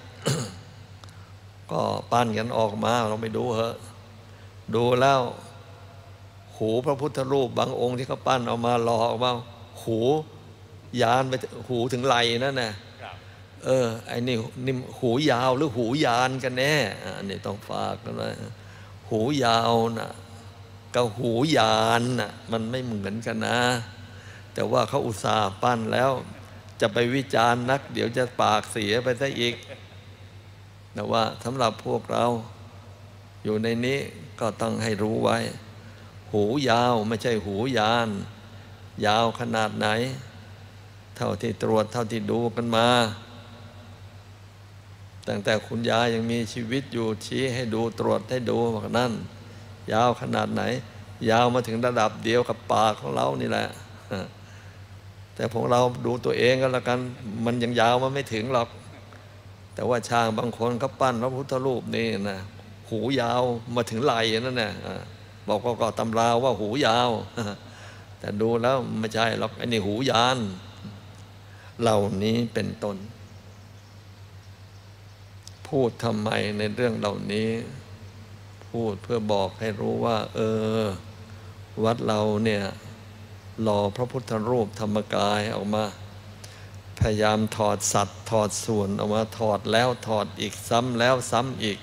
ก็ปั้นกันออกมาเราไปดูเหอะดูแล้วหูพระพุทธรูปบางองค์ที่เขาปั้นออกมาหล่อออกมาหูยานไปหูถึงไหล่นั่นน่ะไอ้นี่หูยาวหรือหูยานกันแน่อันนี้ต้องฝากกันเลยหูยาวน่ะกับหูยานน่ะมันไม่เหมือนกันนะแต่ว่าเขาอุตส่าห์ปั้นแล้วจะไปวิจารณ์นักเดี๋ยวจะปากเสียไปซะอีกแต่ว่าสำหรับพวกเราอยู่ในนี้ก็ต้องให้รู้ไว้หูยาวไม่ใช่หูยานยาวขนาดไหนเท่าที่ตรวจเท่าที่ดูกันมาตั้งแต่คุณยายยังมีชีวิตอยู่ชี้ให้ดูตรวจให้ดูว่านั่นยาวขนาดไหนยาวมาถึงระดับเดียวกับปากของเรานี่แหละแต่พวกเราดูตัวเองก็แล้วกันมันยังยาวมันไม่ถึงหรอกแต่ว่าช่างบางคนเขาปั้นพระพุทธรูปนี่นะหูยาวมาถึงไหล่นั่นน่ะบอกก็ตำราว่าหูยาวแต่ดูแล้วไม่ใช่หรอกไอ้นี่หูยานเหล่านี้เป็นต้นพูดทำไมในเรื่องเหล่านี้พูดเพื่อบอกให้รู้ว่าวัดเราเนี่ยหล่อพระพุทธรูปธรรมกายออกมาพยายามถอดสัตว์ถอดส่วนออกมาถอดแล้วถอดอีกซ้ำแล้วซ้ำอีก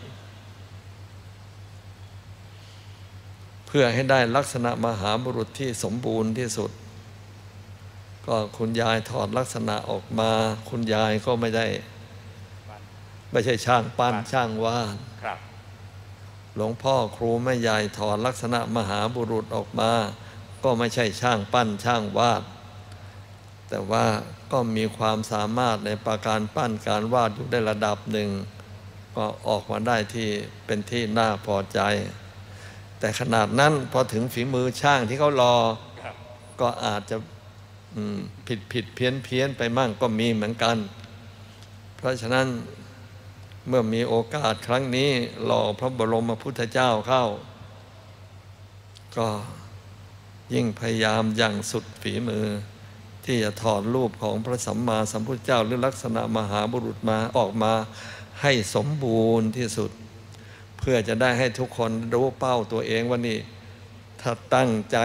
เพื่อให้ได้ลักษณะมหาบุรุษที่สมบูรณ์ที่สุดก็คุณยายถอดลักษณะออกมาคุณยายก็ไม่ใช่ช่างปั้นช่างวาดหลวงพ่อครูแม่ยายถอดลักษณะมหาบุรุษออกมาก็ไม่ใช่ช่างปั้นช่างวาดแต่ว่าก็มีความสามารถในประการปั้นการวาดอยู่ได้ระดับหนึ่งก็ออกมาได้ที่เป็นที่น่าพอใจแต่ขนาดนั้นพอถึงฝีมือช่างที่เขารอก็อาจจะผิดเพี้ยนไปมั่งก็มีเหมือนกันเพราะฉะนั้นเมื่อมีโอกาสครั้งนี้หล่อพระบรมพุทธเจ้าเข้าก็ยิ่งพยายามอย่างสุดฝีมือที่จะถอดรูปของพระสัมมาสัมพุทธเจ้าหรือลักษณะมหาบุรุษมาออกมาให้สมบูรณ์ที่สุด เพื่อจะได้ให้ทุกคนรู้เป้าตัวเองว่านี่ถ้าตั้งใจ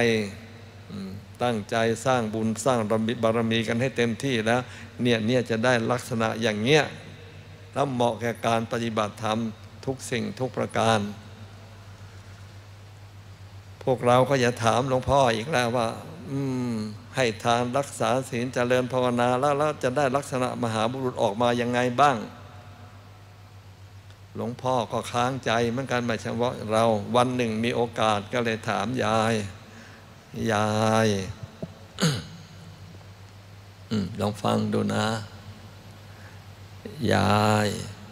สร้างบุญสร้างบารมีกันให้เต็มที่แล้วเนี่ยจะได้ลักษณะอย่างเงี้ยแล้วเหมาะแก่การปฏิบัติธรรมทุกสิ่งทุกประการพวกเราก็อย่าถามหลวงพ่ออีกแล้วว่าให้ทานรักษาศีลเจริญภาวนาแล้วจะได้ลักษณะมหาบุรุษออกมายังไงบ้างหลวงพ่อก็ค้างใจเหมือนกันหมายถึงว่าเราวันหนึ่งมีโอกาสก็เลยถามยายลองฟังดูนะยาย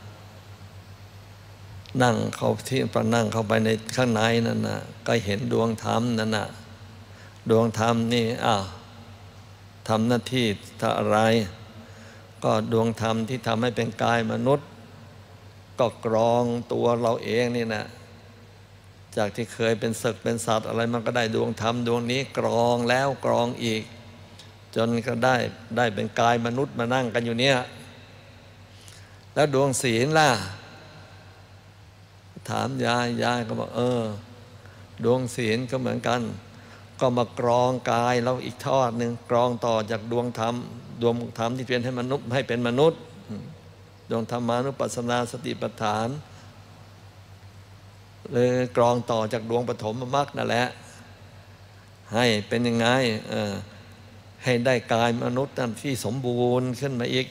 นั่งเข้าไปในข้างในนั่นน่ะก็เห็นดวงธรรมนั่นน่ะดวงธรรมนี่ทำหน้าที่อะไรก็ดวงธรรมที่ทำให้เป็นกายมนุษย์ก็กรองตัวเราเองนี่นะจากที่เคยเป็นศึกเป็นสัตว์อะไรมันก็ได้ดวงธรรมดวงนี้กรองแล้วกรองอีกจนก็ได้เป็นกายมนุษย์มานั่งกันอยู่เนี่ยแล้วดวงศีลล่ะถามยายก็บอกดวงศีลก็เหมือนกันก็มากรองกายเราอีกทอดหนึ่งกรองต่อจากดวงธรรมที่เป็นให้มนุษย์ให้เป็นมนุษย์ดวงธรรมานุปัสสนาสติปัฏฐานเลยกรองต่อจากดวงปฐมมรรคนั่นแหละให้เป็นยังไงให้ได้กายมนุษย์ที่สมบูรณ์ขึ้นมาอีก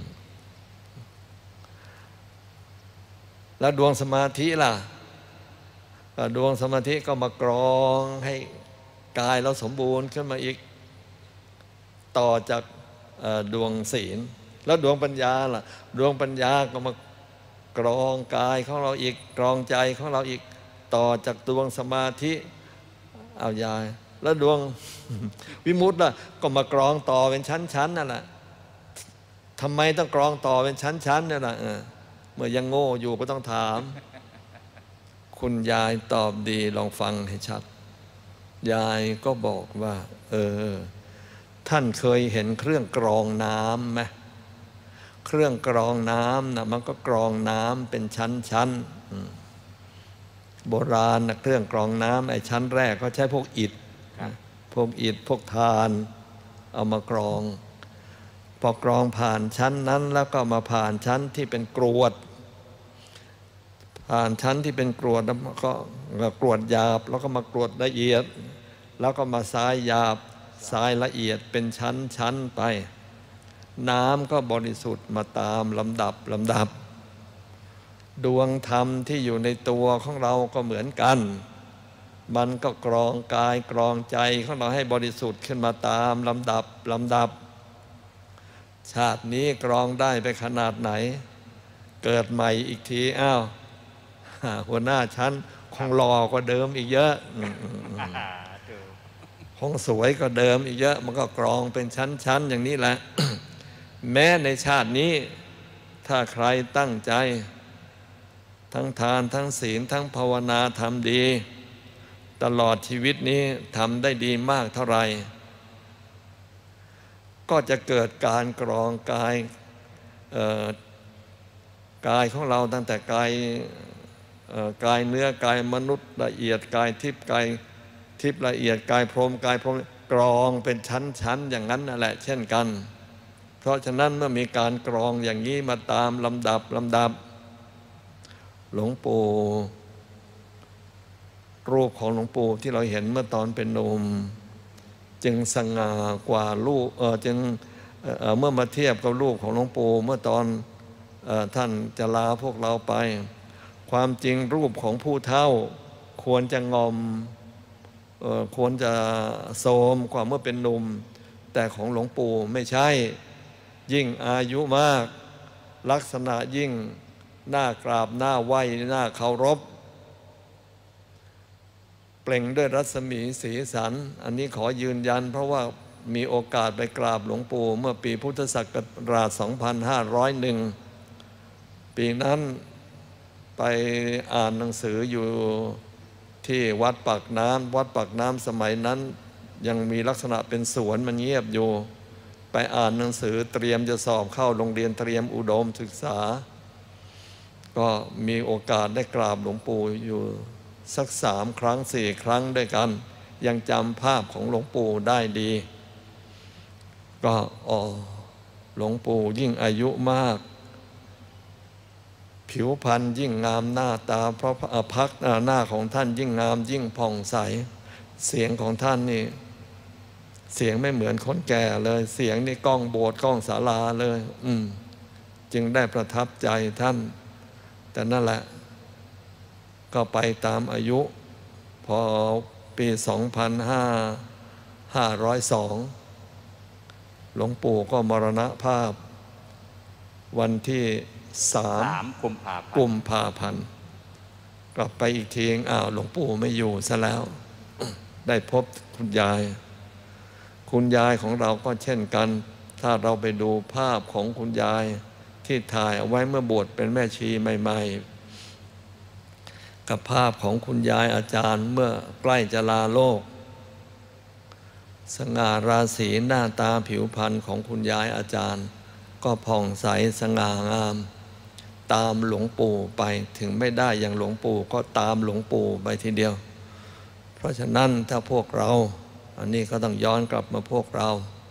แล้วดวงสมาธิล่ะดวงสมาธิก็มากรองให้กายเราสมบูรณ์ขึ้นมาอีกต่อจากดวงศีลแล้วดวงปัญญาล่ะดวงปัญญาก็มากรองกายของเราอีกกรองใจของเราอีกต่อจากดวงสมาธิเอายายแล้วดวงวิมุตติล่ะก็มากรองต่อเป็นชั้นๆนั่นแหละทำไมต้องกรองต่อเป็นชั้นๆเนี่ยล่ะเมื่อยังโง่อยู่ก็ต้องถามคุณยายตอบดีลองฟังให้ชัดยายก็บอกว่าท่านเคยเห็นเครื่องกรองน้ำไหมเครื่องกรองน้ำนะมันก็กรองน้ำเป็นชั้นโบราณนะเครื่องกรองน้ำไอ้ชั้นแรกก็ใช้พวกอิฐพวกทานเอามากรองพอกรองผ่านชั้นนั้นแล้วก็มาผ่านชั้นที่เป็นกรวดผ่านชั้นที่เป็นกรวดแล้วก็กรวดหยาบแล้วก็มากรวดละเอียดแล้วก็มาทรายหยาบทรายละเอียดเป็นชั้นไปน้ำก็บริสุทธิ์มาตามลำดับดวงธรรมที่อยู่ในตัวของเราก็เหมือนกันมันก็กรองกายกรองใจของเราให้บริสุทธิ์ขึ้นมาตามลำดับชาตินี้กรองได้ไปขนาดไหนเกิดใหม่อีกทีหัวหน้าชั้นคงหล่อกว่าเดิมอีกเยอะคงสวยกว่าเดิมอีกเยอะมันก็กรองเป็นชั้นอย่างนี้แหละ แม้ในชาตินี้ถ้าใครตั้งใจทั้งทานทั้งศีลทั้งภาวนาทำดีตลอดชีวิตนี้ทำได้ดีมากเท่าไหร่ก็จะเกิดการกรองกายของเราตั้งแต่กายเนื้อกายมนุษย์ละเอียดกายทิพย์กายทิพย์ละเอียดกายพรหมกรองเป็นชั้นอย่างนั้นนั่นแหละเช่นกันเพราะฉะนั้นเมื่อมีการกรองอย่างนี้มาตามลำดับหลวงปู่รูปของหลวงปู่ที่เราเห็นเมื่อตอนเป็นหนุ่มจึงสง่ากว่ารูปจึงเมื่อมาเทียบกับรูปของหลวงปู่เมื่อตอนท่านจะลาพวกเราไปความจริงรูปของผู้เฒ่าควรจะงอมควรจะโทรมกว่าเมื่อเป็นหนุ่มแต่ของหลวงปู่ไม่ใช่ยิ่งอายุมากลักษณะยิ่งน่ากราบน่าไหว้น่าเคารพเปล่งด้วยรัศมีสีสันอันนี้ขอยืนยันเพราะว่ามีโอกาสไปกราบหลวงปู่เมื่อปีพุทธศักราช 2501 ปีนั้นไปอ่านหนังสืออยู่ที่วัดปากน้ำสมัยนั้นยังมีลักษณะเป็นสวนมันเงียบอยู่ไปอ่านหนังสือเตรียมจะสอบเข้าโรงเรียนเตรียมอุดมศึกษาก็มีโอกาสได้กราบหลวงปู่อยู่สัก3 ครั้ง 4 ครั้งด้วยกันยังจำภาพของหลวงปู่ได้ดีก็หลวงปู่ยิ่งอายุมากผิวพรรณยิ่งงามหน้าตาเพราะพักหน้าของท่านยิ่งงามยิ่งผ่องใสเสียงของท่านนี่เสียงไม่เหมือนคนแก่เลยเสียงนี่ก้องโบสถ์ก้องศาลาเลยจึงได้ประทับใจท่านแต่นั่นแหละก็ไปตามอายุพอปี2502หลวงปู่ก็มรณภาพวันที่3 กุมภาพันธ์กลับไปอีกทีหลวงปู่ไม่อยู่ซะแล้ว ได้พบคุณยายของเราก็เช่นกันถ้าเราไปดูภาพของคุณยายที่ถ่ายเอาไว้เมื่อบวชเป็นแม่ชีใหม่ๆกับภาพของคุณยายอาจารย์เมื่อใกล้จะลาโลกสง่าราศีหน้าตาผิวพรรณของคุณยายอาจารย์ก็ผ่องใสสง่างามตามหลวงปู่ไปถึงไม่ได้อย่างหลวงปู่ก็ตามหลวงปู่ไปทีเดียวเพราะฉะนั้นถ้าพวกเราอันนี้ก็ต้องย้อนกลับมาพวกเรา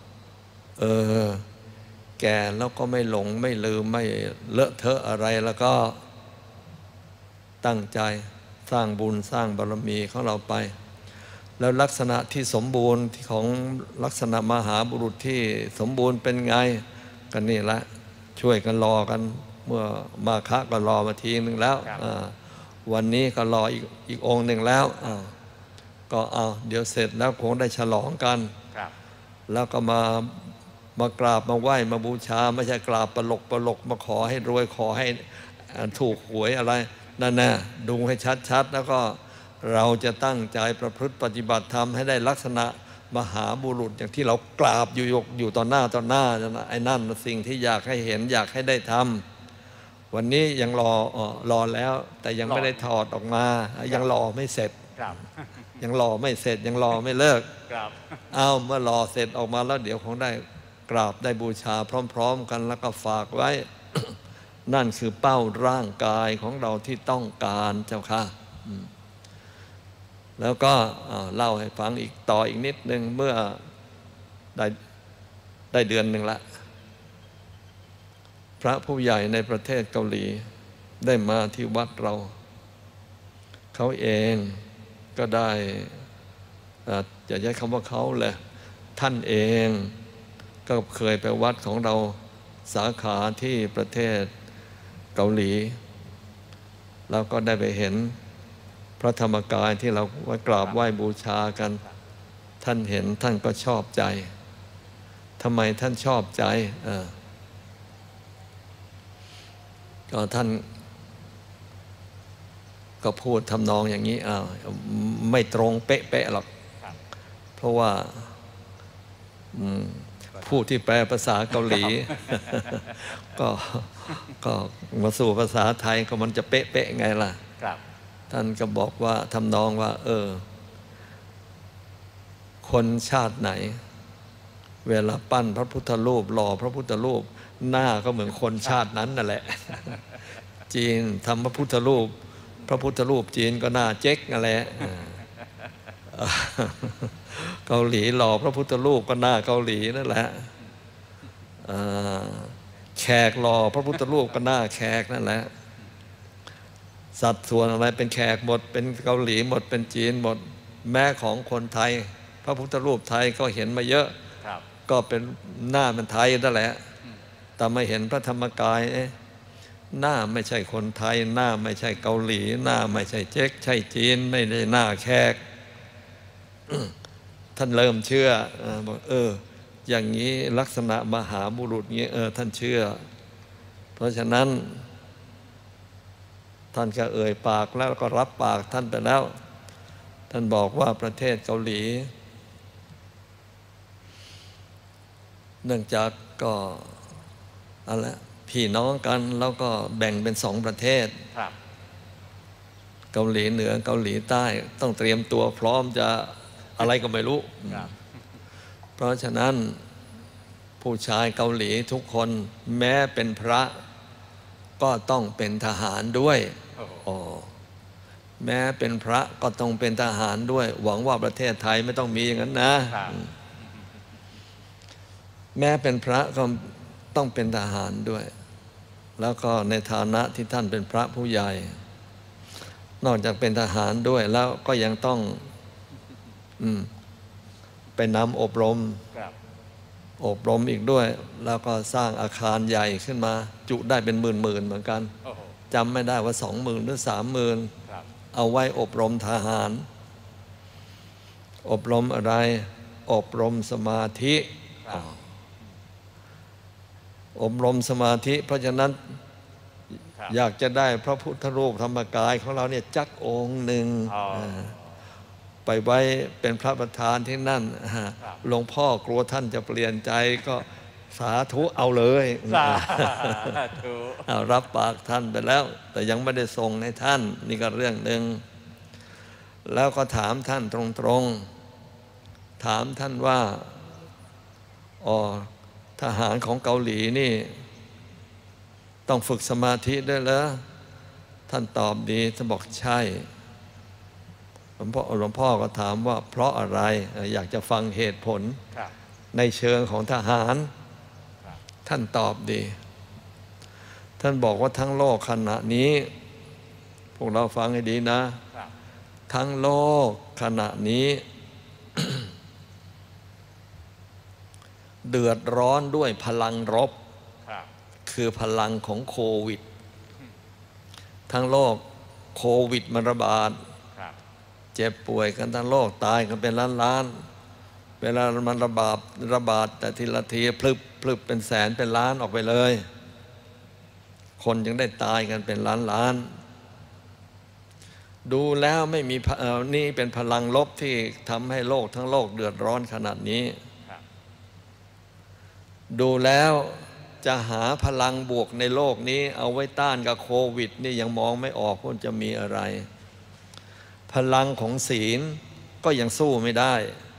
แก่แล้วก็ไม่หลงไม่ลืมไม่เลอะเทอะอะไรแล้วก็ตั้งใจสร้างบุญสร้างบารมีของเราไปแล้วลักษณะที่สมบูรณ์ของลักษณะมหาบุรุษที่สมบูรณ์เป็นไงกันนี่ละช่วยกันรอกันเมื่อมาฆะก็รอมาทีนึงแล้ววันนี้ก็รออีกองค์หนึ่งแล้วก็เดี๋ยวเสร็จแล้วคงได้ฉลองกันแล้วก็มากราบมาไหว้มาบูชาไม่ใช่กราบปลกมาขอให้รวยขอให้ถูกหวยอะไรนั่นนะดูให้ชัดๆแล้วก็เราจะตั้งใจประพฤติปฏิบัติธรรมให้ได้ลักษณะมหาบุรุษอย่างที่เรากราบอยู่ต่อหน้านะไอ้นั่นสิ่งที่อยากให้เห็นอยากให้ได้ทำวันนี้ยังรอแล้วแต่ยังไม่ได้ถอดออกมายังรอไม่เสร็จยังรอไม่เสร็จยังรอไม่เลิกเมื่อรอเสร็จออกมาแล้วเดี๋ยวคงได้กราบได้บูชาพร้อมๆกันแล้วก็ฝากไว้ นั่นคือเป้าร่างกายของเราที่ต้องการเจ้าค่ะแล้วก็เล่าให้ฟังต่ออีกนิดนึงเมื่อได้เดือนหนึ่งละพระผู้ใหญ่ในประเทศเกาหลีได้มาที่วัดเราเขาเองก็ได้จะใช้คำว่าเขาเลยท่านเองก็เคยไปวัดของเราสาขาที่ประเทศเกาหลีแล้วก็ได้ไปเห็นพระธรรมกายที่เรากราบไหว้บูชากันท่านเห็นท่านก็ชอบใจทำไมท่านชอบใจก็ท่านก็พูดทำนองอย่างนี้ไม่ตรงเป๊ะหรอกเพราะว่าผู้ที่แปลภาษาเกาหลี ก็มาสู่ภาษาไทยก็มันจะเป๊ะไงล่ะท่านก็บอกว่าทำนองว่าคนชาติไหนเวลาปั้นพระพุทธรูปหล่อพระพุทธรูปหน้าก็เหมือนคนชาตินั้นนั่นแหละจีนทำพระพุทธรูปจีนก็หน้าเจ๊กนั่นแหละเกาหลีหล่อพระพุทธรูปก็หน้าเกาหลีนั่นแหละแขกหล่อพระพุทธรูปก็หน้าแขกนั่นแหละสัดส่วนอะไรเป็นแขกหมดเป็นเกาหลีหมดเป็นจีนหมดแม้ของคนไทยพระพุทธรูปไทยก็เห็นมาเยอะก็เป็นหน้ามันไทยนั่นแหละแต่มาเห็นพระธรรมกายหน้าไม่ใช่คนไทยหน้าไม่ใช่เกาหลีหน้าไม่ใช่เจ๊กใช่จีนไม่ได้หน้าแขก ท่านเริ่มเชื่อบอกอย่างนี้ลักษณะมหาบุรุษนี้ท่านเชื่อเพราะฉะนั้นท่านก็เอ่ยปากแล้วก็รับปากท่านไปแล้วท่านบอกว่าประเทศเกาหลีเนื่องจากก็อะไรพี่น้องกันแล้วก็แบ่งเป็น2 ประเทศเกาหลีเหนือเกาหลีใต้ต้องเตรียมตัวพร้อมจะอะไรก็ไม่รู้เพราะฉะนั้นผู้ชายเกาหลีทุกคนแม้เป็นพระก็ต้องเป็นทหารด้วยอ๋อแม้เป็นพระก็ต้องเป็นทหารด้วยหวังว่าประเทศไทยไม่ต้องมีอย่างนั้นนะแม้เป็นพระก็ต้องเป็นทหารด้วยแล้วก็ในฐานะที่ท่านเป็นพระผู้ใหญ่นอกจากเป็นทหารด้วยแล้วก็ยังต้องไปนำอบรมอีกด้วยแล้วก็สร้างอาคารใหญ่ขึ้นมาจุได้เป็นหมื่นเหมือนกันจำไม่ได้ว่า20,000 หรือ 30,000เอาไว้อบรมทหารอบรมอะไรอบรมสมาธิอบรมสมาธิเพราะฉะนั้นอยากจะได้พระพุทธรูปธรรมกายของเราเนี่ยจักองค์หนึ่งไปไว้เป็นพระประธานที่นั่นหลวงพ่อกลัวท่านจะเปลี่ยนใจก็สาธุเอาเลยสาธุรับปากท่านไปแล้วแต่ยังไม่ได้ส่งให้ท่านนี่ก็เรื่องหนึ่งแล้วก็ถามท่านตรงๆถามท่านว่าทหารของเกาหลีนี่ต้องฝึกสมาธิด้วยเหรอท่านตอบดีท่านบอกใช่หลวงพ่อก็ถามว่าเพราะอะไรอยากจะฟังเหตุผลในเชิงของทหารท่านตอบดีท่านบอกว่าทั้งโลกขณะนี้พวกเราฟังให้ดีนะทั้งโลกขณะนี้ เดือดร้อนด้วยพลังรบคือพลังของโควิดทั้งโลกโควิดมันระบาดเจ็บป่วยกันทั้งโลกตายกันเป็นล้านเวลามันระบาดแต่ทีละทีพลึบเป็นแสนเป็นล้านออกไปเลยคนยังได้ตายกันเป็นล้านดูแล้วไม่มีนี่เป็นพลังลบที่ทำให้โลกทั้งโลกเดือดร้อนขนาดนี้ดูแล้วจะหาพลังบวกในโลกนี้เอาไว้ต้านกับโควิดนี่ยังมองไม่ออกว่าจะมีอะไรพลังของศีลก็ยังสู้ไม่ได้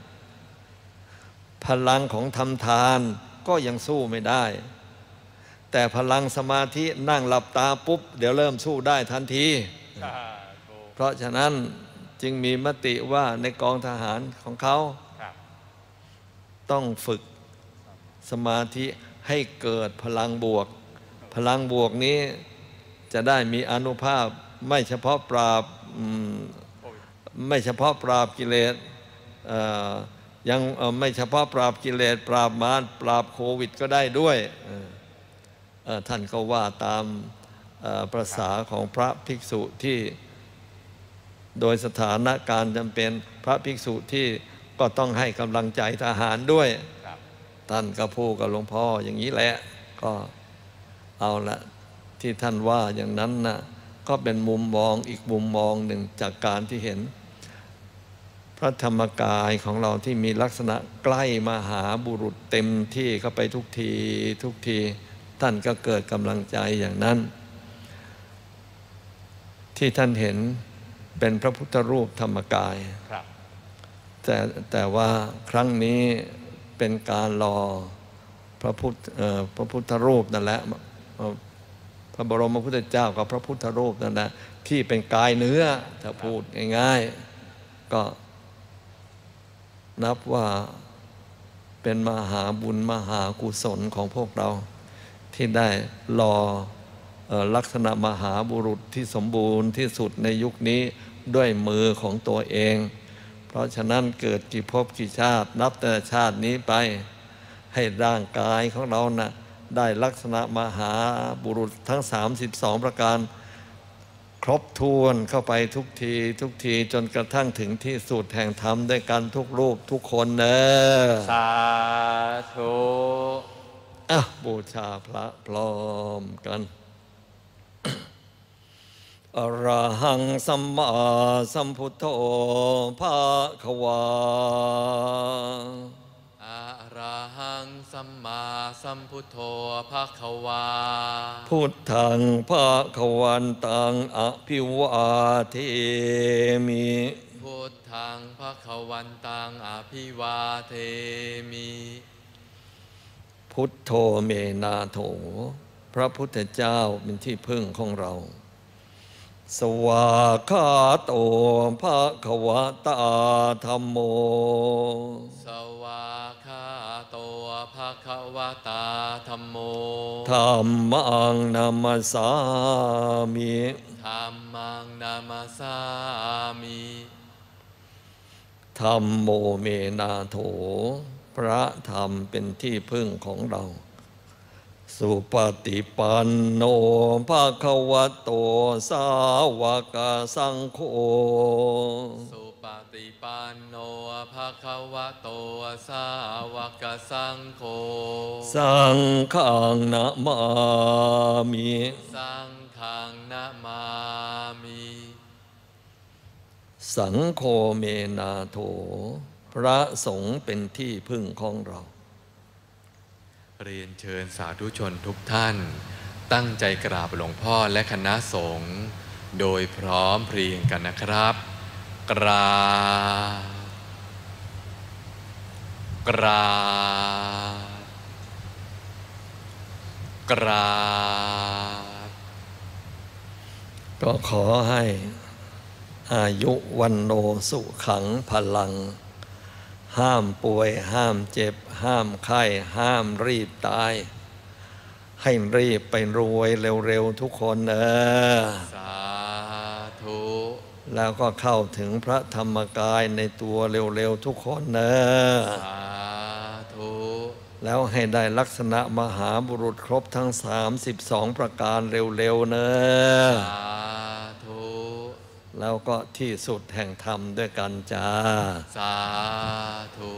พลังของทำทานก็ยังสู้ไม่ได้แต่พลังสมาธินั่งหลับตาปุ๊บเดี๋ยวเริ่มสู้ได้ทันทีเพราะฉะนั้นจึงมีมติว่าในกองทหารของเขาต้องฝึกสมาธิให้เกิดพลังบวกพลังบวกนี้จะได้มีอานุภาพไม่เฉพาะปราบกิเลสยังไม่เฉพาะปราบกิเลสปราบมารปราบโควิดก็ได้ด้วยท่านก็ว่าตามประสาของพระภิกษุที่โดยสถานการณ์จำเป็นพระภิกษุที่ก็ต้องให้กำลังใจทหารด้วยท่านก็พูดกับหลวงพ่ออย่างนี้แหละก็เอาละที่ท่านว่าอย่างนั้นนะก็เป็นมุมมองอีกมุมมองหนึ่งจากการที่เห็นพระธรรมกายของเราที่มีลักษณะใกล้มาหาบุรุษเต็มที่เข้าไปทุกทีท่านก็เกิดกำลังใจอย่างนั้นที่ท่านเห็นเป็นพระพุทธรูปธรรมกายแต่ว่าครั้งนี้เป็นการรอพระพุทธรูปนั่นแหละพระบรมพุทธเจ้ากับพระพุทธรูปนั่นแหละที่เป็นกายเนื้อถ้าพูดง่ายๆก็นับว่าเป็นมหาบุญมหากุศลของพวกเราที่ได้รอลักษณะมหาบุรุษที่สมบูรณ์ที่สุดในยุคนี้ด้วยมือของตัวเองเพราะฉะนั้นเกิดกี่ภพกี่ชาตินับแต่ชาตินี้ไปให้ร่างกายของเรานะได้ลักษณะมหาบุรุษทั้ง32ประการครบถ้วนเข้าไปทุกทีจนกระทั่งถึงที่สุดแห่งธรรมด้วยกันทุกรูปทุกคนเนอะสาธุบูชาพระพร้อมกันอรหังสัมมาสัมพุทโธภะคะวาอะระหังสัมมาสัมพุทโธภะคะวาพุทธังภะคะวันตังอภิวาเทมิพุทธังภะคะวันตังอภิวาเทมิพุทโธเมนาโถพระพุทธเจ้าเป็นที่พึ่งของเราสวากขาโตภะคะวะตาธัมโมสวากขาโตภะคะวะตาธัมโมธัมมังนามัสสามิธัมมังนามัสสามิธัมโมเมนาโถพระธรรมเป็นที่พึ่งของเราสุปฏิปันโนภะคะวะโตสาวกสังโฆสุปฏิปันโนภะคะวะโตสาวกสังโฆสังฆังนะมามิสังฆังนะมามิสังโฆเมนาโถพระสงฆ์เป็นที่พึ่งของเราเรียนเชิญสาธุชนทุกท่านตั้งใจกราบหลวงพ่อและคณะสงฆ์โดยพร้อมเพรียงกันนะครับกราบกราบกราบก็ขอให้อายุวันโนสุขังพลังห้ามป่วยห้ามเจ็บห้ามไข้ห้ามรีบตายให้รีบไปรวยเร็วๆทุกคนสาธุแล้วก็เข้าถึงพระธรรมกายในตัวเร็วๆทุกคนสาธุแล้วให้ได้ลักษณะมหาบุรุษครบทั้ง32ประการเร็วๆสาธุแล้วก็ที่สุดแห่งธรรมด้วยกันจ้าสาธุ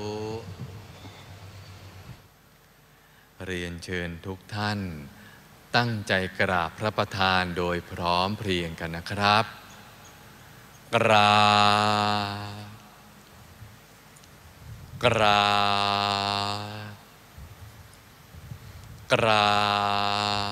เรียนเชิญทุกท่านตั้งใจกราบพระประธานโดยพร้อมเพรียงกันนะครับกราบกราบกราบ